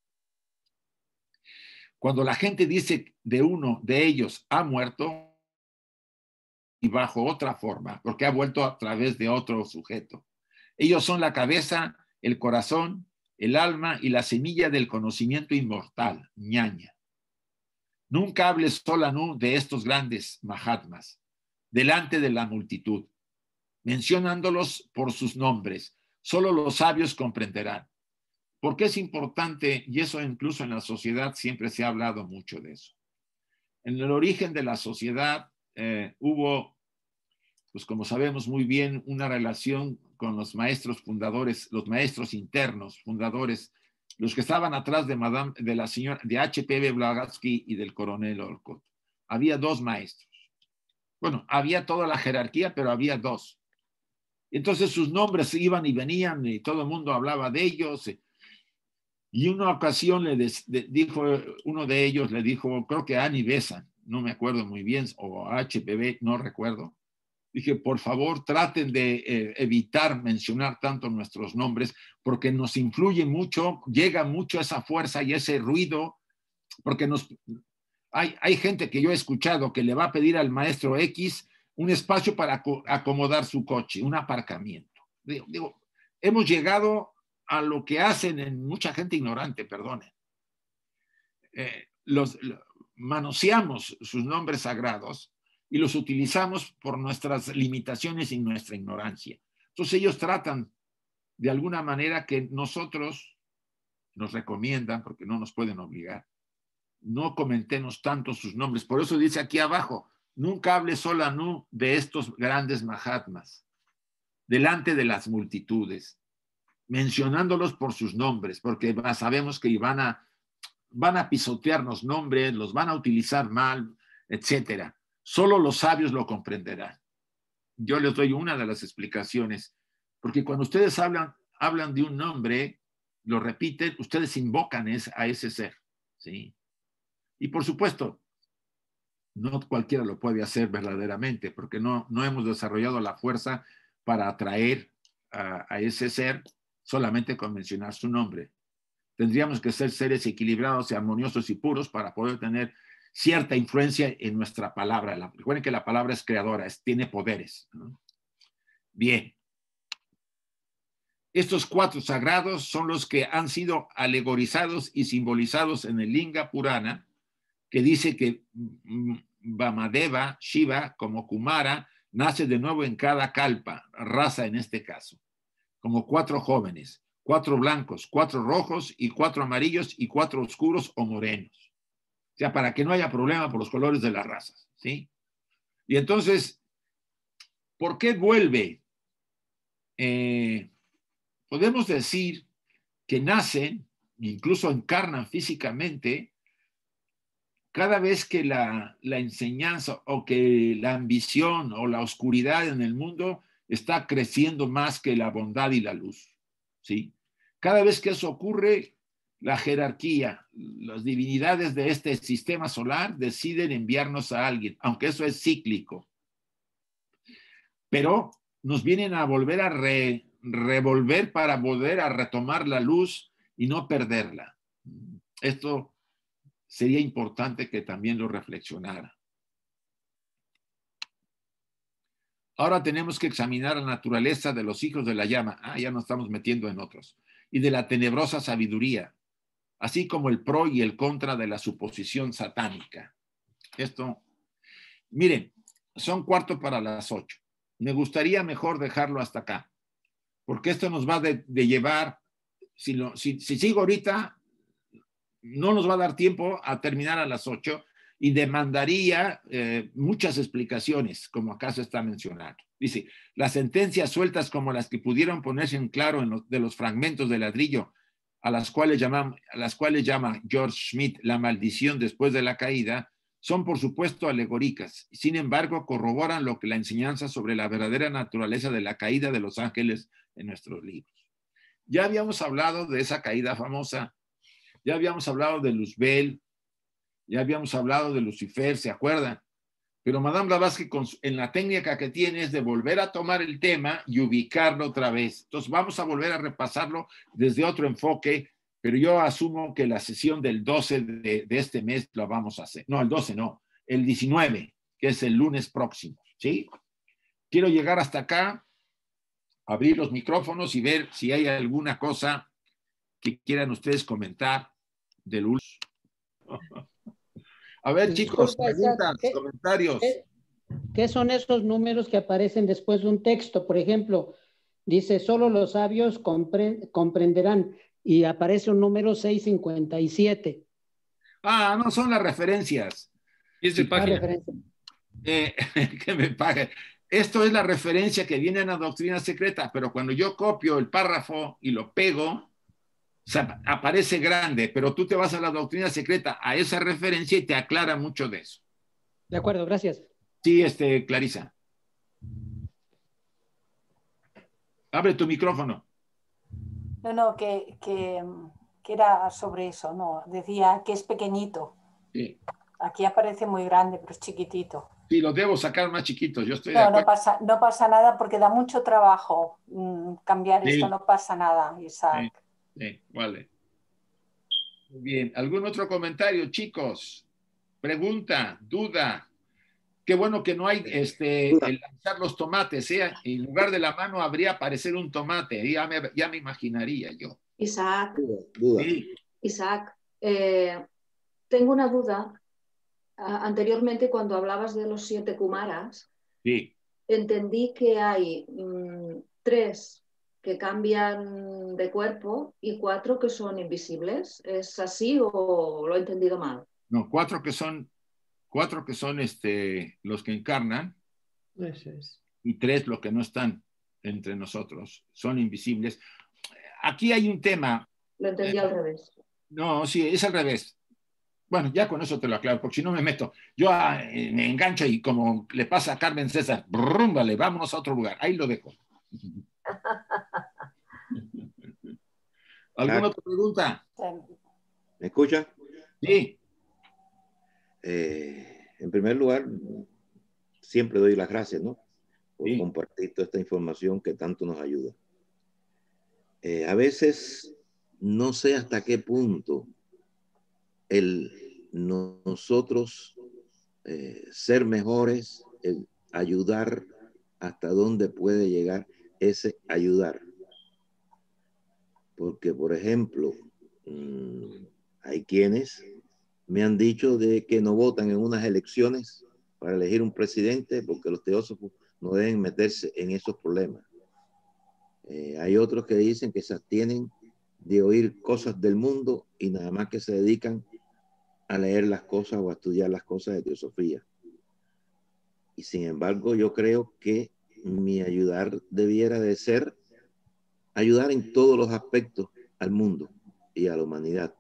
Cuando la gente dice de uno de ellos ha muerto, y bajo otra forma, porque ha vuelto a través de otro sujeto. Ellos son la cabeza, el corazón, el alma y la semilla del conocimiento inmortal, ñaña. Nunca hables sola nu de estos grandes mahatmas, delante de la multitud, mencionándolos por sus nombres. Solo los sabios comprenderán. Porque es importante, y eso incluso en la sociedad siempre se ha hablado mucho de eso. En el origen de la sociedad eh, hubo, pues como sabemos muy bien, una relación con los maestros fundadores, los maestros internos fundadores, los que estaban atrás de, Madame, de la señora, de H P V Blavatsky y del coronel Olcott. Había dos maestros. Bueno, había toda la jerarquía, pero había dos. Entonces sus nombres iban y venían y todo el mundo hablaba de ellos. Y una ocasión le des, de, dijo, uno de ellos le dijo, creo que a Annie Besant, no me acuerdo muy bien, o a H P V, no recuerdo. Dije, por favor, traten de eh, evitar mencionar tanto nuestros nombres, porque nos influye mucho, llega mucho esa fuerza y ese ruido, porque nos, hay, hay gente que yo he escuchado que le va a pedir al maestro X un espacio para acomodar su coche, un aparcamiento. Digo, digo, hemos llegado a lo que hacen en mucha gente ignorante, perdonen. Eh, los, los manoseamos sus nombres sagrados y los utilizamos por nuestras limitaciones y nuestra ignorancia. Entonces ellos tratan de alguna manera que nosotros nos recomiendan, porque no nos pueden obligar, no comentemos tanto sus nombres. Por eso dice aquí abajo, nunca hable sola nu de estos grandes mahatmas, delante de las multitudes, mencionándolos por sus nombres, porque sabemos que van a, van a pisotearnos nombres, los van a utilizar mal, etcétera. Solo los sabios lo comprenderán. Yo les doy una de las explicaciones, porque cuando ustedes hablan, hablan de un nombre, lo repiten, ustedes invocan a ese ser, ¿sí? Y por supuesto, no cualquiera lo puede hacer verdaderamente, porque no, no hemos desarrollado la fuerza para atraer a, a ese ser solamente con mencionar su nombre. Tendríamos que ser seres equilibrados y armoniosos y puros para poder tener cierta influencia en nuestra palabra. La, recuerden que la palabra es creadora, es, tiene poderes, ¿no? Bien. Estos cuatro sagrados son los que han sido alegorizados y simbolizados en el Linga Purana, que dice que Vamadeva, Shiva, como Kumara, nace de nuevo en cada kalpa, raza en este caso, como cuatro jóvenes, cuatro blancos, cuatro rojos y cuatro amarillos y cuatro oscuros o morenos. O sea, para que no haya problema por los colores de las razas, ¿sí? Y entonces, ¿por qué vuelve? Eh, podemos decir que nacen, incluso encarnan físicamente, cada vez que la, la enseñanza o que la ambición o la oscuridad en el mundo está creciendo más que la bondad y la luz, ¿sí? Cada vez que eso ocurre, la jerarquía, las divinidades de este sistema solar deciden enviarnos a alguien, aunque eso es cíclico. Pero nos vienen a volver a re, revolver para volver a retomar la luz y no perderla. Esto sería importante que también lo reflexionara. Ahora tenemos que examinar la naturaleza de los hijos de la llama. Ah, ya nos estamos metiendo en otros. Y de la tenebrosa sabiduría, así como el pro y el contra de la suposición satánica. Esto, miren, son cuarto para las ocho. Me gustaría mejor dejarlo hasta acá, porque esto nos va de, de llevar, si, lo, si, si sigo ahorita, no nos va a dar tiempo a terminar a las ocho y demandaría eh, muchas explicaciones, como acá se está mencionando. Dice, las sentencias sueltas como las que pudieron ponerse en claro en los, de los fragmentos de ladrillo, a las cuales llama, a las cuales llama George Schmidt la maldición después de la caída, son por supuesto alegóricas. Sin embargo, corroboran lo que la enseñanza sobre la verdadera naturaleza de la caída de los ángeles en nuestros libros. Ya habíamos hablado de esa caída famosa, ya habíamos hablado de Luzbel, ya habíamos hablado de Lucifer, ¿se acuerdan? Pero Madame Blavatsky, en la técnica que tiene, es de volver a tomar el tema y ubicarlo otra vez. Entonces vamos a volver a repasarlo desde otro enfoque, pero yo asumo que la sesión del doce de, de este mes la vamos a hacer. No, el doce no, el diecinueve, que es el lunes próximo, ¿sí? Quiero llegar hasta acá, abrir los micrófonos y ver si hay alguna cosa que quieran ustedes comentar del uso. A ver, chicos, Disculpa, preguntas, ¿qué, comentarios. ¿qué, ¿Qué son esos números que aparecen después de un texto? Por ejemplo, dice, solo los sabios compre, comprenderán, y aparece un número seiscientos cincuenta y siete. Ah, no, son las referencias. Y es de Sí, página. Referencia. Eh, que me pague. Esto es la referencia que viene en la doctrina secreta, pero cuando yo copio el párrafo y lo pego, o sea, aparece grande, pero tú te vas a la doctrina secreta, a esa referencia y te aclara mucho de eso. De acuerdo, gracias. Sí, este, Clarisa. Abre tu micrófono. No, no, que, que, que era sobre eso, no. Decía que es pequeñito. Sí. Aquí aparece muy grande, pero es chiquitito. Sí, los debo sacar más chiquitos, yo estoy de No, acuerdo. no pasa, no pasa nada porque da mucho trabajo mmm, cambiar Sí. esto, no pasa nada, Isaac. Sí, sí, vale. Muy bien, ¿algún otro comentario, chicos? Pregunta, duda. Qué bueno que no hay este, el lanzar los tomates, ¿eh? En lugar de la mano habría aparecer un tomate, ya me, ya me imaginaría yo. Isaac, Duda. Sí. Isaac, eh, tengo una duda. Uh, anteriormente, cuando hablabas de los siete Kumaras, sí. entendí que hay mmm, tres que cambian de cuerpo y cuatro que son invisibles. ¿Es así o lo he entendido mal? No, cuatro que son, cuatro que son este, los que encarnan. Eso es. Y tres los que no están entre nosotros, son invisibles. Aquí hay un tema. Lo entendí eh, al revés. No, sí, es al revés. Bueno, ya con eso te lo aclaro, porque si no me meto. Yo eh, me engancho y como le pasa a Carmen César, brum, vale, vámonos a otro lugar. Ahí lo dejo. ¿Alguna otra pregunta? ¿Me escucha? Sí. Eh, en primer lugar, siempre doy las gracias, ¿no? Por sí. compartir toda esta información que tanto nos ayuda. Eh, a veces no sé hasta qué punto el nosotros eh, ser mejores, el ayudar, hasta dónde puede llegar ese ayudar. Porque, por ejemplo, mmm, hay quienes me han dicho de que no votan en unas elecciones para elegir un presidente porque los teósofos no deben meterse en esos problemas. Eh, hay otros que dicen que se abstienen de oír cosas del mundo y nada más que se dedican a leer las cosas o a estudiar las cosas de teosofía. Y sin embargo, yo creo que mi ayudar debiera de ser ayudar en todos los aspectos al mundo y a la humanidad.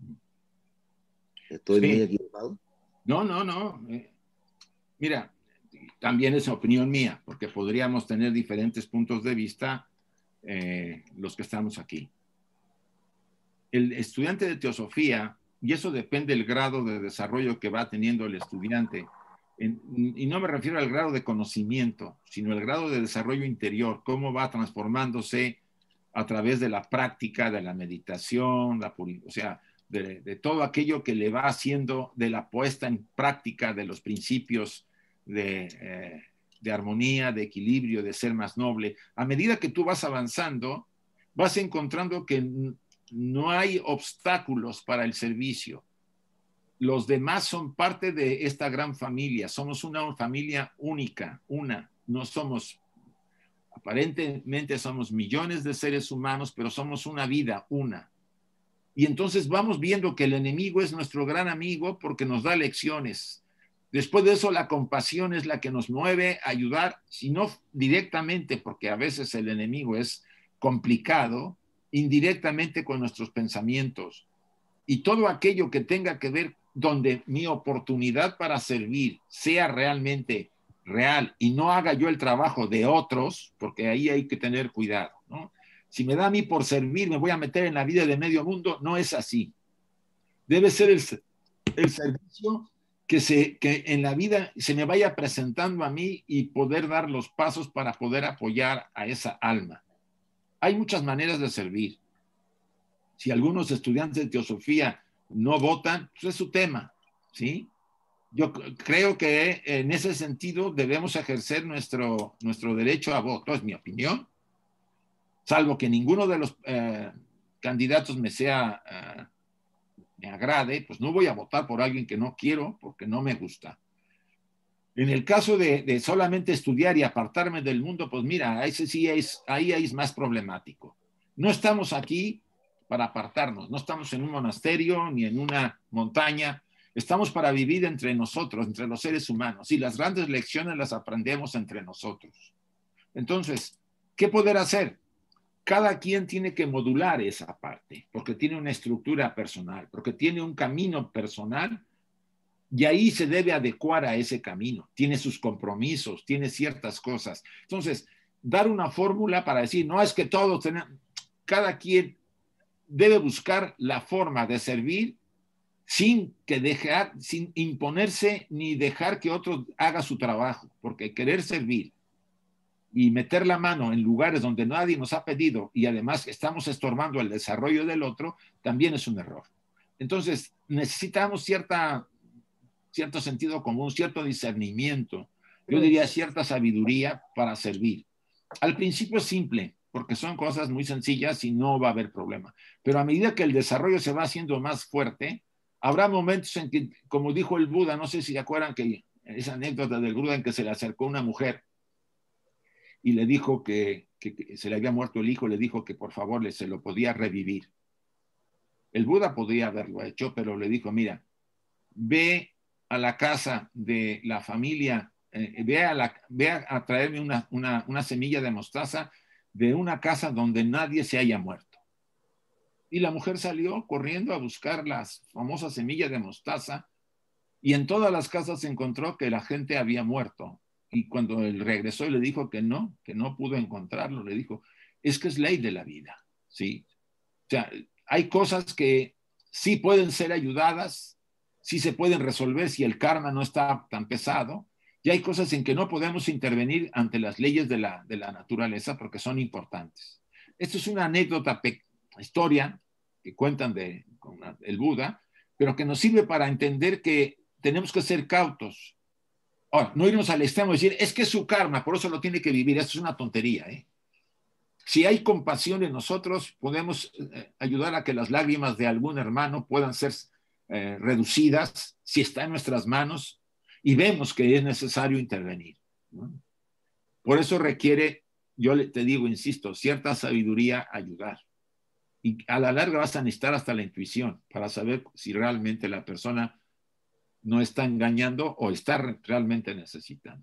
¿Estoy sí. muy equivocado? No, no, no. Eh, mira, también es opinión mía, porque podríamos tener diferentes puntos de vista eh, los que estamos aquí. El estudiante de teosofía, y eso depende del grado de desarrollo que va teniendo el estudiante, En, y no me refiero al grado de conocimiento, sino al grado de desarrollo interior, cómo va transformándose a través de la práctica, de la meditación, la o sea, de, de todo aquello que le va haciendo de la puesta en práctica de los principios de, eh, de armonía, de equilibrio, de ser más noble. A medida que tú vas avanzando, vas encontrando que no hay obstáculos para el servicio. Los demás son parte de esta gran familia. Somos una familia única, una. No somos, aparentemente somos millones de seres humanos, pero somos una vida, una. Y entonces vamos viendo que el enemigo es nuestro gran amigo porque nos da lecciones. Después de eso, la compasión es la que nos mueve a ayudar, si no directamente, porque a veces el enemigo es complicado, indirectamente con nuestros pensamientos. Y todo aquello que tenga que ver donde mi oportunidad para servir sea realmente real y no haga yo el trabajo de otros, porque ahí hay que tener cuidado, ¿no? Si me da a mí por servir, me voy a meter en la vida de medio mundo, no es así. Debe ser el, el servicio que, se, que en la vida se me vaya presentando a mí y poder dar los pasos para poder apoyar a esa alma. Hay muchas maneras de servir. Si algunos estudiantes de teosofía no votan, pues es su tema, ¿sí? Yo creo que en ese sentido debemos ejercer nuestro, nuestro derecho a voto, es mi opinión, salvo que ninguno de los eh, candidatos me sea, eh, me agrade, pues no voy a votar por alguien que no quiero porque no me gusta. En el caso de, de solamente estudiar y apartarme del mundo, pues mira, ese sí es, ahí es más problemático. No estamos aquí para apartarnos, no estamos en un monasterio ni en una montaña, estamos para vivir entre nosotros, entre los seres humanos, y las grandes lecciones las aprendemos entre nosotros. Entonces, ¿qué poder hacer? Cada quien tiene que modular esa parte, porque tiene una estructura personal, porque tiene un camino personal, y ahí se debe adecuar a ese camino. Tiene sus compromisos, tiene ciertas cosas. Entonces, dar una fórmula para decir, no es que todos tenemos, cada quien debe buscar la forma de servir sin que dejar, sin imponerse ni dejar que otro haga su trabajo, porque querer servir y meter la mano en lugares donde nadie nos ha pedido y además estamos estorbando el desarrollo del otro, también es un error. Entonces, necesitamos cierta, cierto sentido común, cierto discernimiento, yo diría cierta sabiduría para servir. Al principio es simple, porque son cosas muy sencillas y no va a haber problema. Pero a medida que el desarrollo se va haciendo más fuerte, habrá momentos en que, como dijo el Buda, no sé si se acuerdan que esa anécdota del Buda en que se le acercó una mujer y le dijo que, que, que se le había muerto el hijo, le dijo que por favor le, se lo podía revivir. El Buda podía haberlo hecho, pero le dijo, mira, ve a la casa de la familia, eh, ve, a, la, ve a, a traerme una, una, una semilla de mostaza de una casa donde nadie se haya muerto. Y la mujer salió corriendo a buscar las famosas semillas de mostaza y en todas las casas se encontró que la gente había muerto. Y cuando él regresó y le dijo que no, que no pudo encontrarlo, le dijo, es que es ley de la vida, ¿sí? O sea, hay cosas que sí pueden ser ayudadas, sí se pueden resolver si el karma no está tan pesado, y hay cosas en que no podemos intervenir ante las leyes de la, de la naturaleza porque son importantes. Esto es una anécdota, historia que cuentan de con el Buda, pero que nos sirve para entender que tenemos que ser cautos. Ahora, no irnos al extremo y decir, es que es su karma, por eso lo tiene que vivir. Esto es una tontería, ¿eh? Si hay compasión en nosotros, podemos eh, ayudar a que las lágrimas de algún hermano puedan ser eh, reducidas, si está en nuestras manos, y vemos que es necesario intervenir, ¿no? Por eso requiere, yo te digo, insisto, cierta sabiduría ayudar. Y a la larga vas a necesitar hasta la intuición para saber si realmente la persona no está engañando o está realmente necesitando.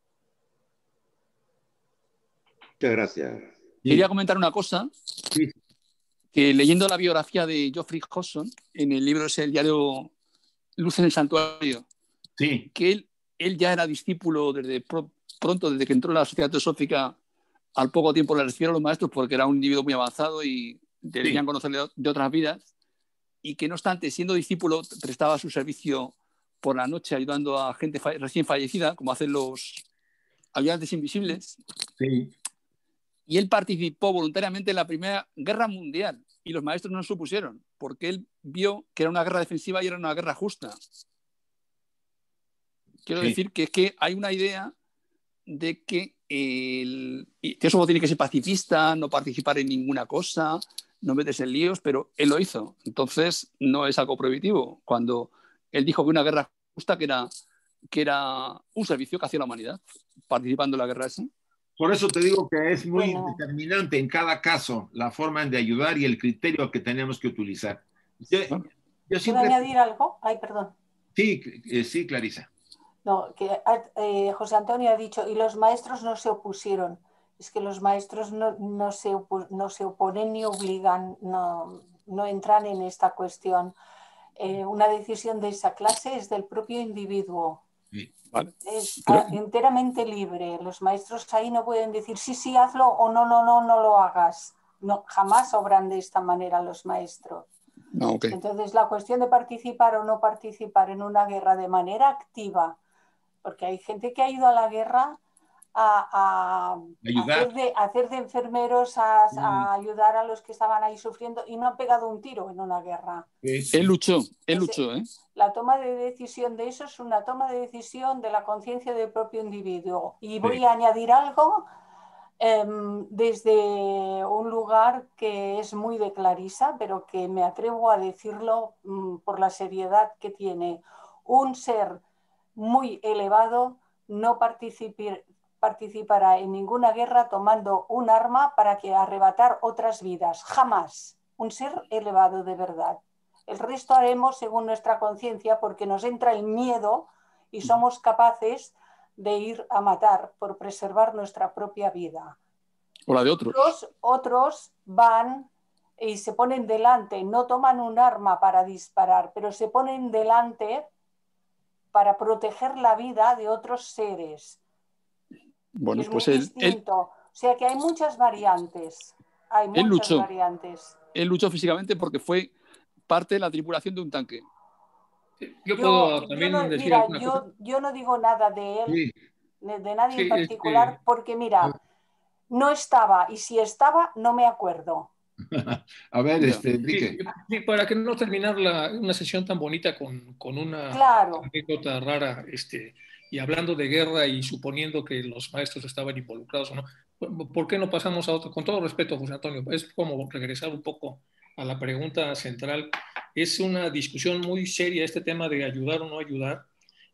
Muchas gracias. Quería comentar una cosa, sí. que leyendo la biografía de Geoffrey Hodgson, en el libro ese, el diario Luz en el Santuario, sí. que él, él ya era discípulo desde pro, pronto, desde que entró en la Sociedad Teosófica, al poco tiempo le recibieron los maestros porque era un individuo muy avanzado y debían sí. conocerle de otras vidas, y que no obstante, siendo discípulo, prestaba su servicio por la noche ayudando a gente fa recién fallecida, como hacen los ayudantes invisibles. Sí. Y él participó voluntariamente en la Primera Guerra Mundial y los maestros no se opusieron, porque él vio que era una guerra defensiva y era una guerra justa. Quiero Sí. decir que es que hay una idea de que el teósofo tiene que ser pacifista, no participar en ninguna cosa, no meterse en líos, pero él lo hizo. Entonces no es algo prohibitivo. Cuando él dijo que una guerra justa que era, que era un servicio que hacía la humanidad, participando en la guerra esa. Por eso te digo que es muy Bueno. determinante en cada caso la forma de ayudar y el criterio que tenemos que utilizar. Yo, yo ¿Puedo siempre... añadir algo? Ay, perdón. Sí, eh, sí, Clarisa. No, que eh, José Antonio ha dicho, y los maestros no se opusieron. Es que los maestros no, no, se, opu no se oponen ni obligan, no, no entran en esta cuestión. Eh, una decisión de esa clase es del propio individuo. Sí. Vale. Es Pero... a, enteramente libre. Los maestros ahí no pueden decir sí, sí, hazlo o no, no, no, no lo hagas. No, jamás obran de esta manera los maestros. No, okay. Entonces la cuestión de participar o no participar en una guerra de manera activa, porque hay gente que ha ido a la guerra a, a, hacer, de, a hacer de enfermeros, a, a ayudar a los que estaban ahí sufriendo y no han pegado un tiro en una guerra. Sí. Él luchó, él luchó, ¿eh? La toma de decisión de eso es una toma de decisión de la conciencia del propio individuo. Y voy sí. a añadir algo eh, desde un lugar que es muy de Clarisa, pero que me atrevo a decirlo mm, por la seriedad que tiene. Un ser muy elevado no participar, participará en ninguna guerra tomando un arma para que arrebatar otras vidas. Jamás. Un ser elevado de verdad. El resto haremos según nuestra conciencia porque nos entra el miedo y somos capaces de ir a matar por preservar nuestra propia vida. O la de otros. Otros, otros van y se ponen delante, no toman un arma para disparar, pero se ponen delante para proteger la vida de otros seres. Bueno, es pues muy él, distinto. Él, o sea que hay muchas variantes. Hay muchas él luchó, variantes. Él luchó físicamente porque fue parte de la tripulación de un tanque. Yo puedo yo, también yo no, decir mira, alguna yo, cosa. yo no digo nada de él, Sí. de, de nadie Sí, en particular, es que... porque mira, no estaba, y si estaba, no me acuerdo. A ver, este, Enrique. Sí, sí, para que no terminar la, una sesión tan bonita con, con una claro. anécdota rara, este, y hablando de guerra y suponiendo que los maestros estaban involucrados o no, ¿por qué no pasamos a otro? Con todo respeto, José Antonio, es como regresar un poco a la pregunta central. Es una discusión muy seria este tema de ayudar o no ayudar,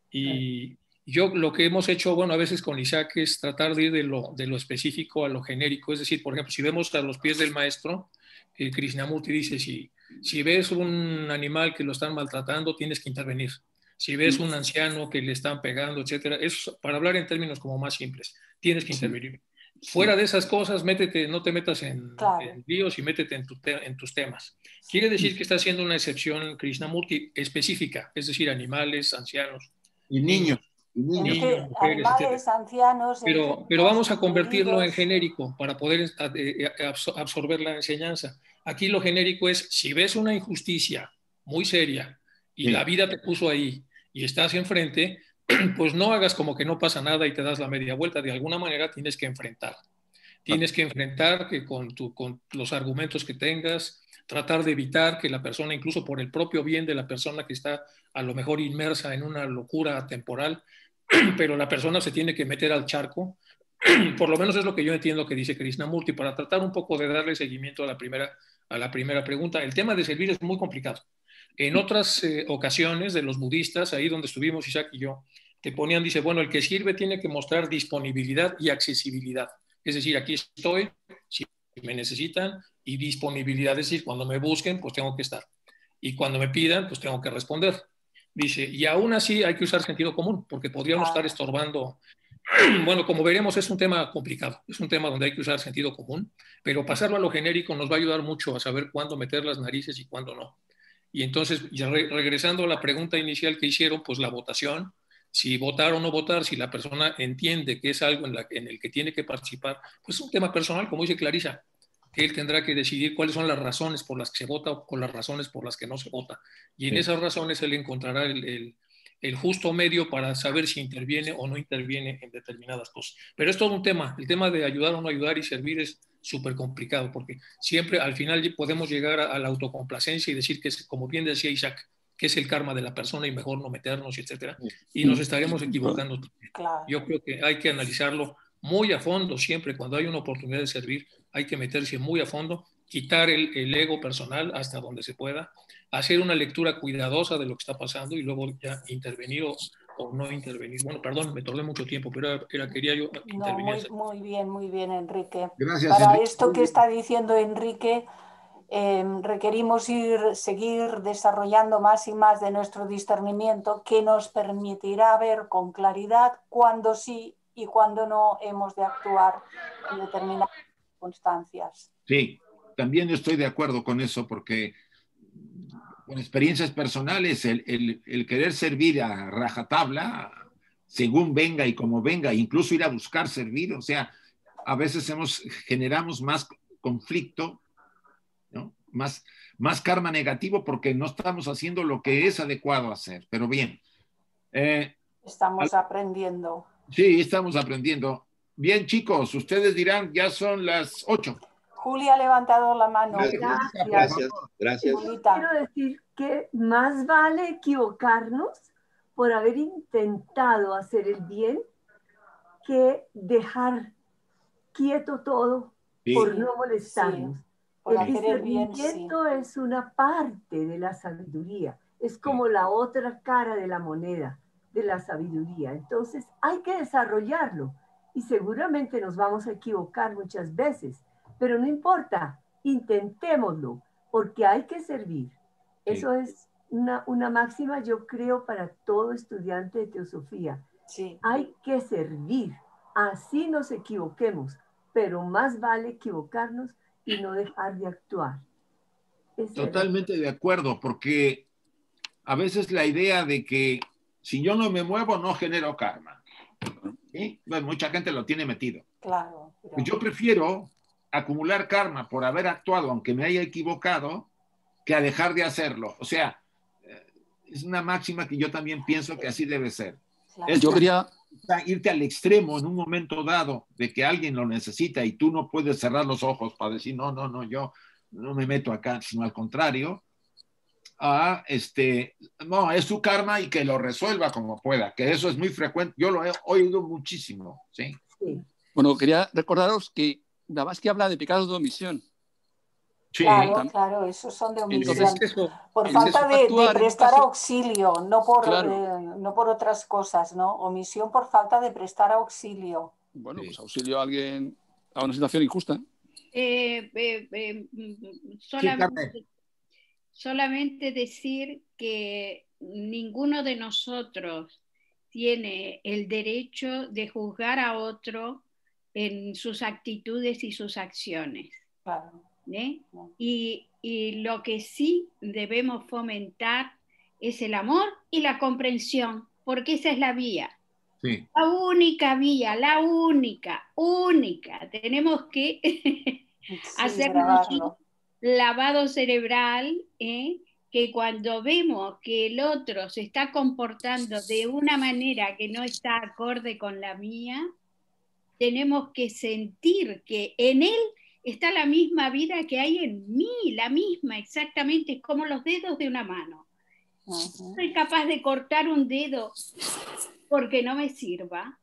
y yo lo que hemos hecho, bueno, a veces con Isaac es tratar de ir de lo, de lo específico a lo genérico, es decir, por ejemplo, si vemos a los pies del maestro, eh, Krishnamurti dice, si, si ves un animal que lo están maltratando, tienes que intervenir. Si ves un anciano que le están pegando, etcétera, es para hablar en términos como más simples, tienes que intervenir. Sí. Fuera de esas cosas, métete, no te metas en, claro. en líos y métete en, tu te, en tus temas. Quiere decir que está haciendo una excepción Krishnamurti específica, es decir, animales, ancianos. Y niños. niños, niños mujeres, animales, ancianos. Pero, pero vamos a convertirlo en genérico para poder absorber la enseñanza. Aquí lo genérico es, si ves una injusticia muy seria y sí. la vida te puso ahí y estás enfrente, pues no hagas como que no pasa nada y te das la media vuelta. De alguna manera tienes que enfrentar. Tienes que enfrentar que con, tu, con los argumentos que tengas, tratar de evitar que la persona, incluso por el propio bien de la persona que está a lo mejor inmersa en una locura temporal, pero la persona se tiene que meter al charco. Por lo menos es lo que yo entiendo que dice Krishnamurti, para tratar un poco de darle seguimiento a la primera, a la primera pregunta. El tema de servir es muy complicado. En otras eh, ocasiones de los budistas, ahí donde estuvimos Isaac y yo, te ponían, dice, bueno, el que sirve tiene que mostrar disponibilidad y accesibilidad. Es decir, aquí estoy, si me necesitan, y disponibilidad, es decir, cuando me busquen, pues tengo que estar. Y cuando me pidan, pues tengo que responder. Dice, y aún así hay que usar sentido común, porque podríamos estar estorbando. Bueno, como veremos, es un tema complicado, es un tema donde hay que usar sentido común, pero pasarlo a lo genérico nos va a ayudar mucho a saber cuándo meter las narices y cuándo no. Y entonces, ya re regresando a la pregunta inicial que hicieron, pues la votación, si votar o no votar, si la persona entiende que es algo en, la, en el que tiene que participar, pues es un tema personal, como dice Clarisa, que él tendrá que decidir cuáles son las razones por las que se vota o con las razones por las que no se vota. Y en sí. esas razones él encontrará el, el, el justo medio para saber si interviene o no interviene en determinadas cosas. Pero es todo un tema. El tema de ayudar o no ayudar y servir es súper complicado, porque siempre al final podemos llegar a, a la autocomplacencia y decir que, es, como bien decía Isaac, que es el karma de la persona y mejor no meternos, etcétera, y nos estaremos equivocando. Claro. Yo creo que hay que analizarlo muy a fondo siempre. Cuando hay una oportunidad de servir, hay que meterse muy a fondo, quitar el, el ego personal hasta donde se pueda, hacer una lectura cuidadosa de lo que está pasando y luego ya intervenir o, o no intervenir. Bueno, perdón, me tardé mucho tiempo, pero era, era, quería yo intervenir. No, muy, muy bien, muy bien, Enrique. Gracias, Para Enrique. esto que está diciendo Enrique, eh, requerimos ir, seguir desarrollando más y más de nuestro discernimiento, que nos permitirá ver con claridad cuándo sí y cuándo no hemos de actuar en determinadas circunstancias. Sí, también estoy de acuerdo con eso, porque con experiencias personales, el, el, el querer servir a rajatabla, según venga y como venga, incluso ir a buscar servir, o sea, a veces hemos, generamos más conflicto, ¿no? Más, más karma negativo porque no estamos haciendo lo que es adecuado hacer. Pero bien. Eh, estamos al, aprendiendo. Sí, estamos aprendiendo. Bien, chicos, ustedes dirán, ya son las ocho. Julia ha levantado la mano. Gracias. Gracias. Gracias. Quiero decir que más vale equivocarnos por haber intentado hacer el bien que dejar quieto todo sí. por no molestarnos. Sí. Por el discernimiento bien, sí. es una parte de la sabiduría. Es como sí. la otra cara de la moneda de la sabiduría. Entonces hay que desarrollarlo y seguramente nos vamos a equivocar muchas veces. Pero no importa, intentémoslo, porque hay que servir. Eso sí. es una, una máxima, yo creo, para todo estudiante de teosofía. Sí. Hay que servir, así nos equivoquemos, pero más vale equivocarnos y no dejar de actuar. Es Totalmente verdad. De acuerdo, porque a veces la idea de que si yo no me muevo, no genero karma. ¿Sí? Bueno, mucha gente lo tiene metido. Claro. Pero... Yo prefiero acumular karma por haber actuado, aunque me haya equivocado, que a dejar de hacerlo. O sea, es una máxima que yo también pienso que así debe ser. Claro. Yo quería irte al extremo en un momento dado de que alguien lo necesita y tú no puedes cerrar los ojos para decir, no, no, no, yo no me meto acá, sino al contrario, a este, no, es su karma y que lo resuelva como pueda, que eso es muy frecuente. Yo lo he oído muchísimo, ¿sí? Sí. Bueno, quería recordaros que nada más que habla de pecados de omisión. Sí. Claro, claro, esos son de omisión. Entonces, eso, por falta de, de prestar auxilio, no por, claro. eh, no por otras cosas, ¿no? Omisión por falta de prestar auxilio. Bueno, pues auxilio a alguien a una situación injusta. Eh, eh, eh, solamente, sí, solamente decir que ninguno de nosotros tiene el derecho de juzgar a otro en sus actitudes y sus acciones. Claro. ¿Eh? Y, y lo que sí debemos fomentar es el amor y la comprensión, porque esa es la vía. Sí. La única vía, la única, única. Tenemos que sí, hacernos un lavado cerebral, ¿eh? Que cuando vemos que el otro se está comportando de una manera que no está acorde con la mía, tenemos que sentir que en él está la misma vida que hay en mí, la misma, exactamente, como los dedos de una mano. Uh-huh. Soy capaz de cortar un dedo porque no me sirva,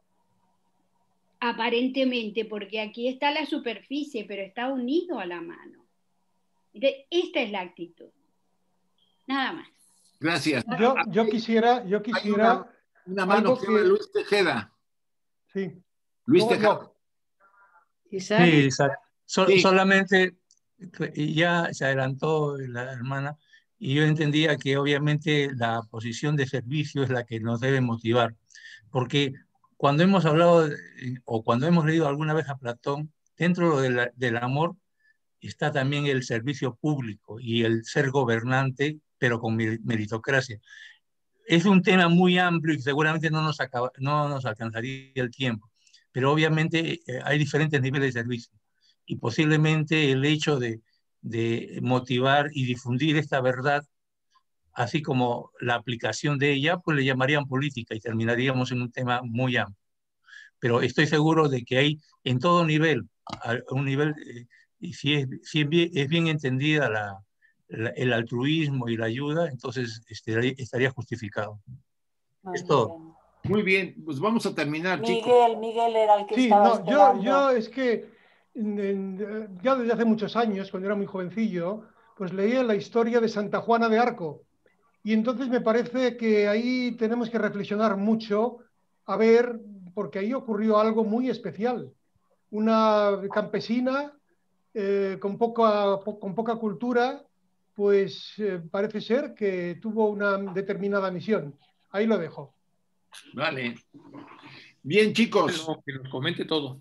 aparentemente, porque aquí está la superficie, pero está unido a la mano. Esta es la actitud. Nada más. Gracias. Yo, yo quisiera, yo quisiera... Una, una mano que... Luis Tejeda. Sí. Luis no, Tejeda. No. Sí, exacto. So, sí. Solamente ya se adelantó la hermana y yo entendía que obviamente la posición de servicio es la que nos debe motivar, porque cuando hemos hablado de, o cuando hemos leído alguna vez a Platón, dentro de la, del amor está también el servicio público y el ser gobernante, pero con meritocracia. Es un tema muy amplio y seguramente no nos, acaba, no nos alcanzaría el tiempo, pero obviamente eh, hay diferentes niveles de servicio. Y posiblemente el hecho de, de motivar y difundir esta verdad así como la aplicación de ella, pues le llamarían política y terminaríamos en un tema muy amplio. Pero estoy seguro de que hay en todo nivel, a un nivel, eh, y si, es, si es, bien, es bien entendida la, la, el altruismo y la ayuda, entonces estaría, estaría justificado. Muy Es todo. bien. Muy bien, pues vamos a terminar, chicos. Miguel, Miguel era el que Sí, estaba no, yo, esperando. yo es que en- en- ya desde hace muchos años, cuando era muy jovencillo, pues leía la historia de Santa Juana de Arco. Y entonces me parece que ahí tenemos que reflexionar mucho, a ver, porque ahí ocurrió algo muy especial. Una campesina eh, con, poca, po- con poca cultura, pues eh, parece ser que tuvo una determinada misión. Ahí lo dejo. Vale. Bien, chicos. Que nos comente todo.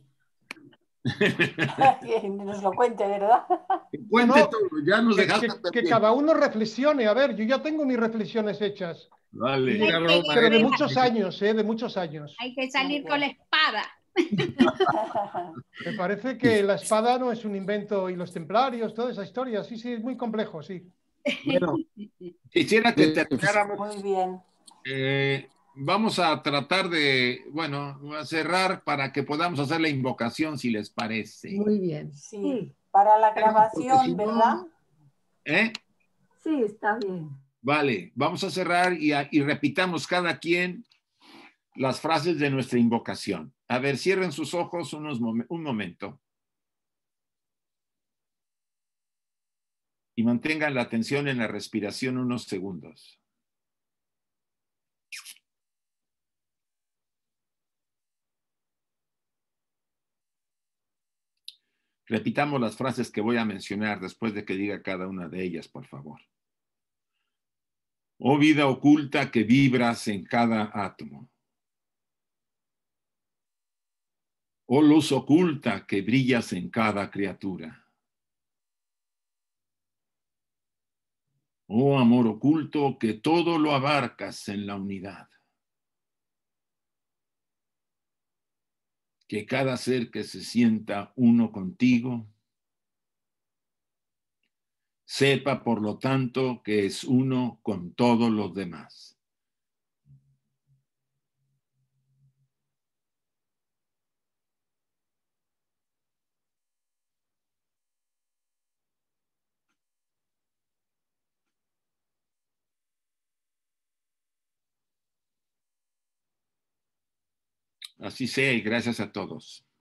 Que nos lo cuente, ¿verdad? Cuente No, todo, ya nos que, dejaste que- que pendiente. cada uno reflexione. A ver, yo ya tengo mis reflexiones hechas. Vale. Y- pero de muchos años, ¿eh? De muchos años. Hay que salir con la espada. Me parece que la espada no es un invento y los templarios, toda esa historia. Sí, sí, es muy complejo, sí. Bueno, quisiera que termináramos. Muy bien. Eh, vamos a tratar de, bueno, a cerrar para que podamos hacer la invocación, si les parece. Muy bien. Sí, para la grabación, si no- ¿verdad? ¿Eh? Sí, está bien. Vale, vamos a cerrar y, a- y repitamos cada quien las frases de nuestra invocación. A ver, cierren sus ojos unos mom- un momento. Y mantengan la atención en la respiración unos segundos. Repitamos las frases que voy a mencionar después de que diga cada una de ellas, por favor. Oh vida oculta que vibras en cada átomo. Oh luz oculta que brillas en cada criatura. Oh amor oculto que todo lo abarcas en la unidad. Que cada ser que se sienta uno contigo sepa, por lo tanto, que es uno con todos los demás. Así sea y gracias a todos.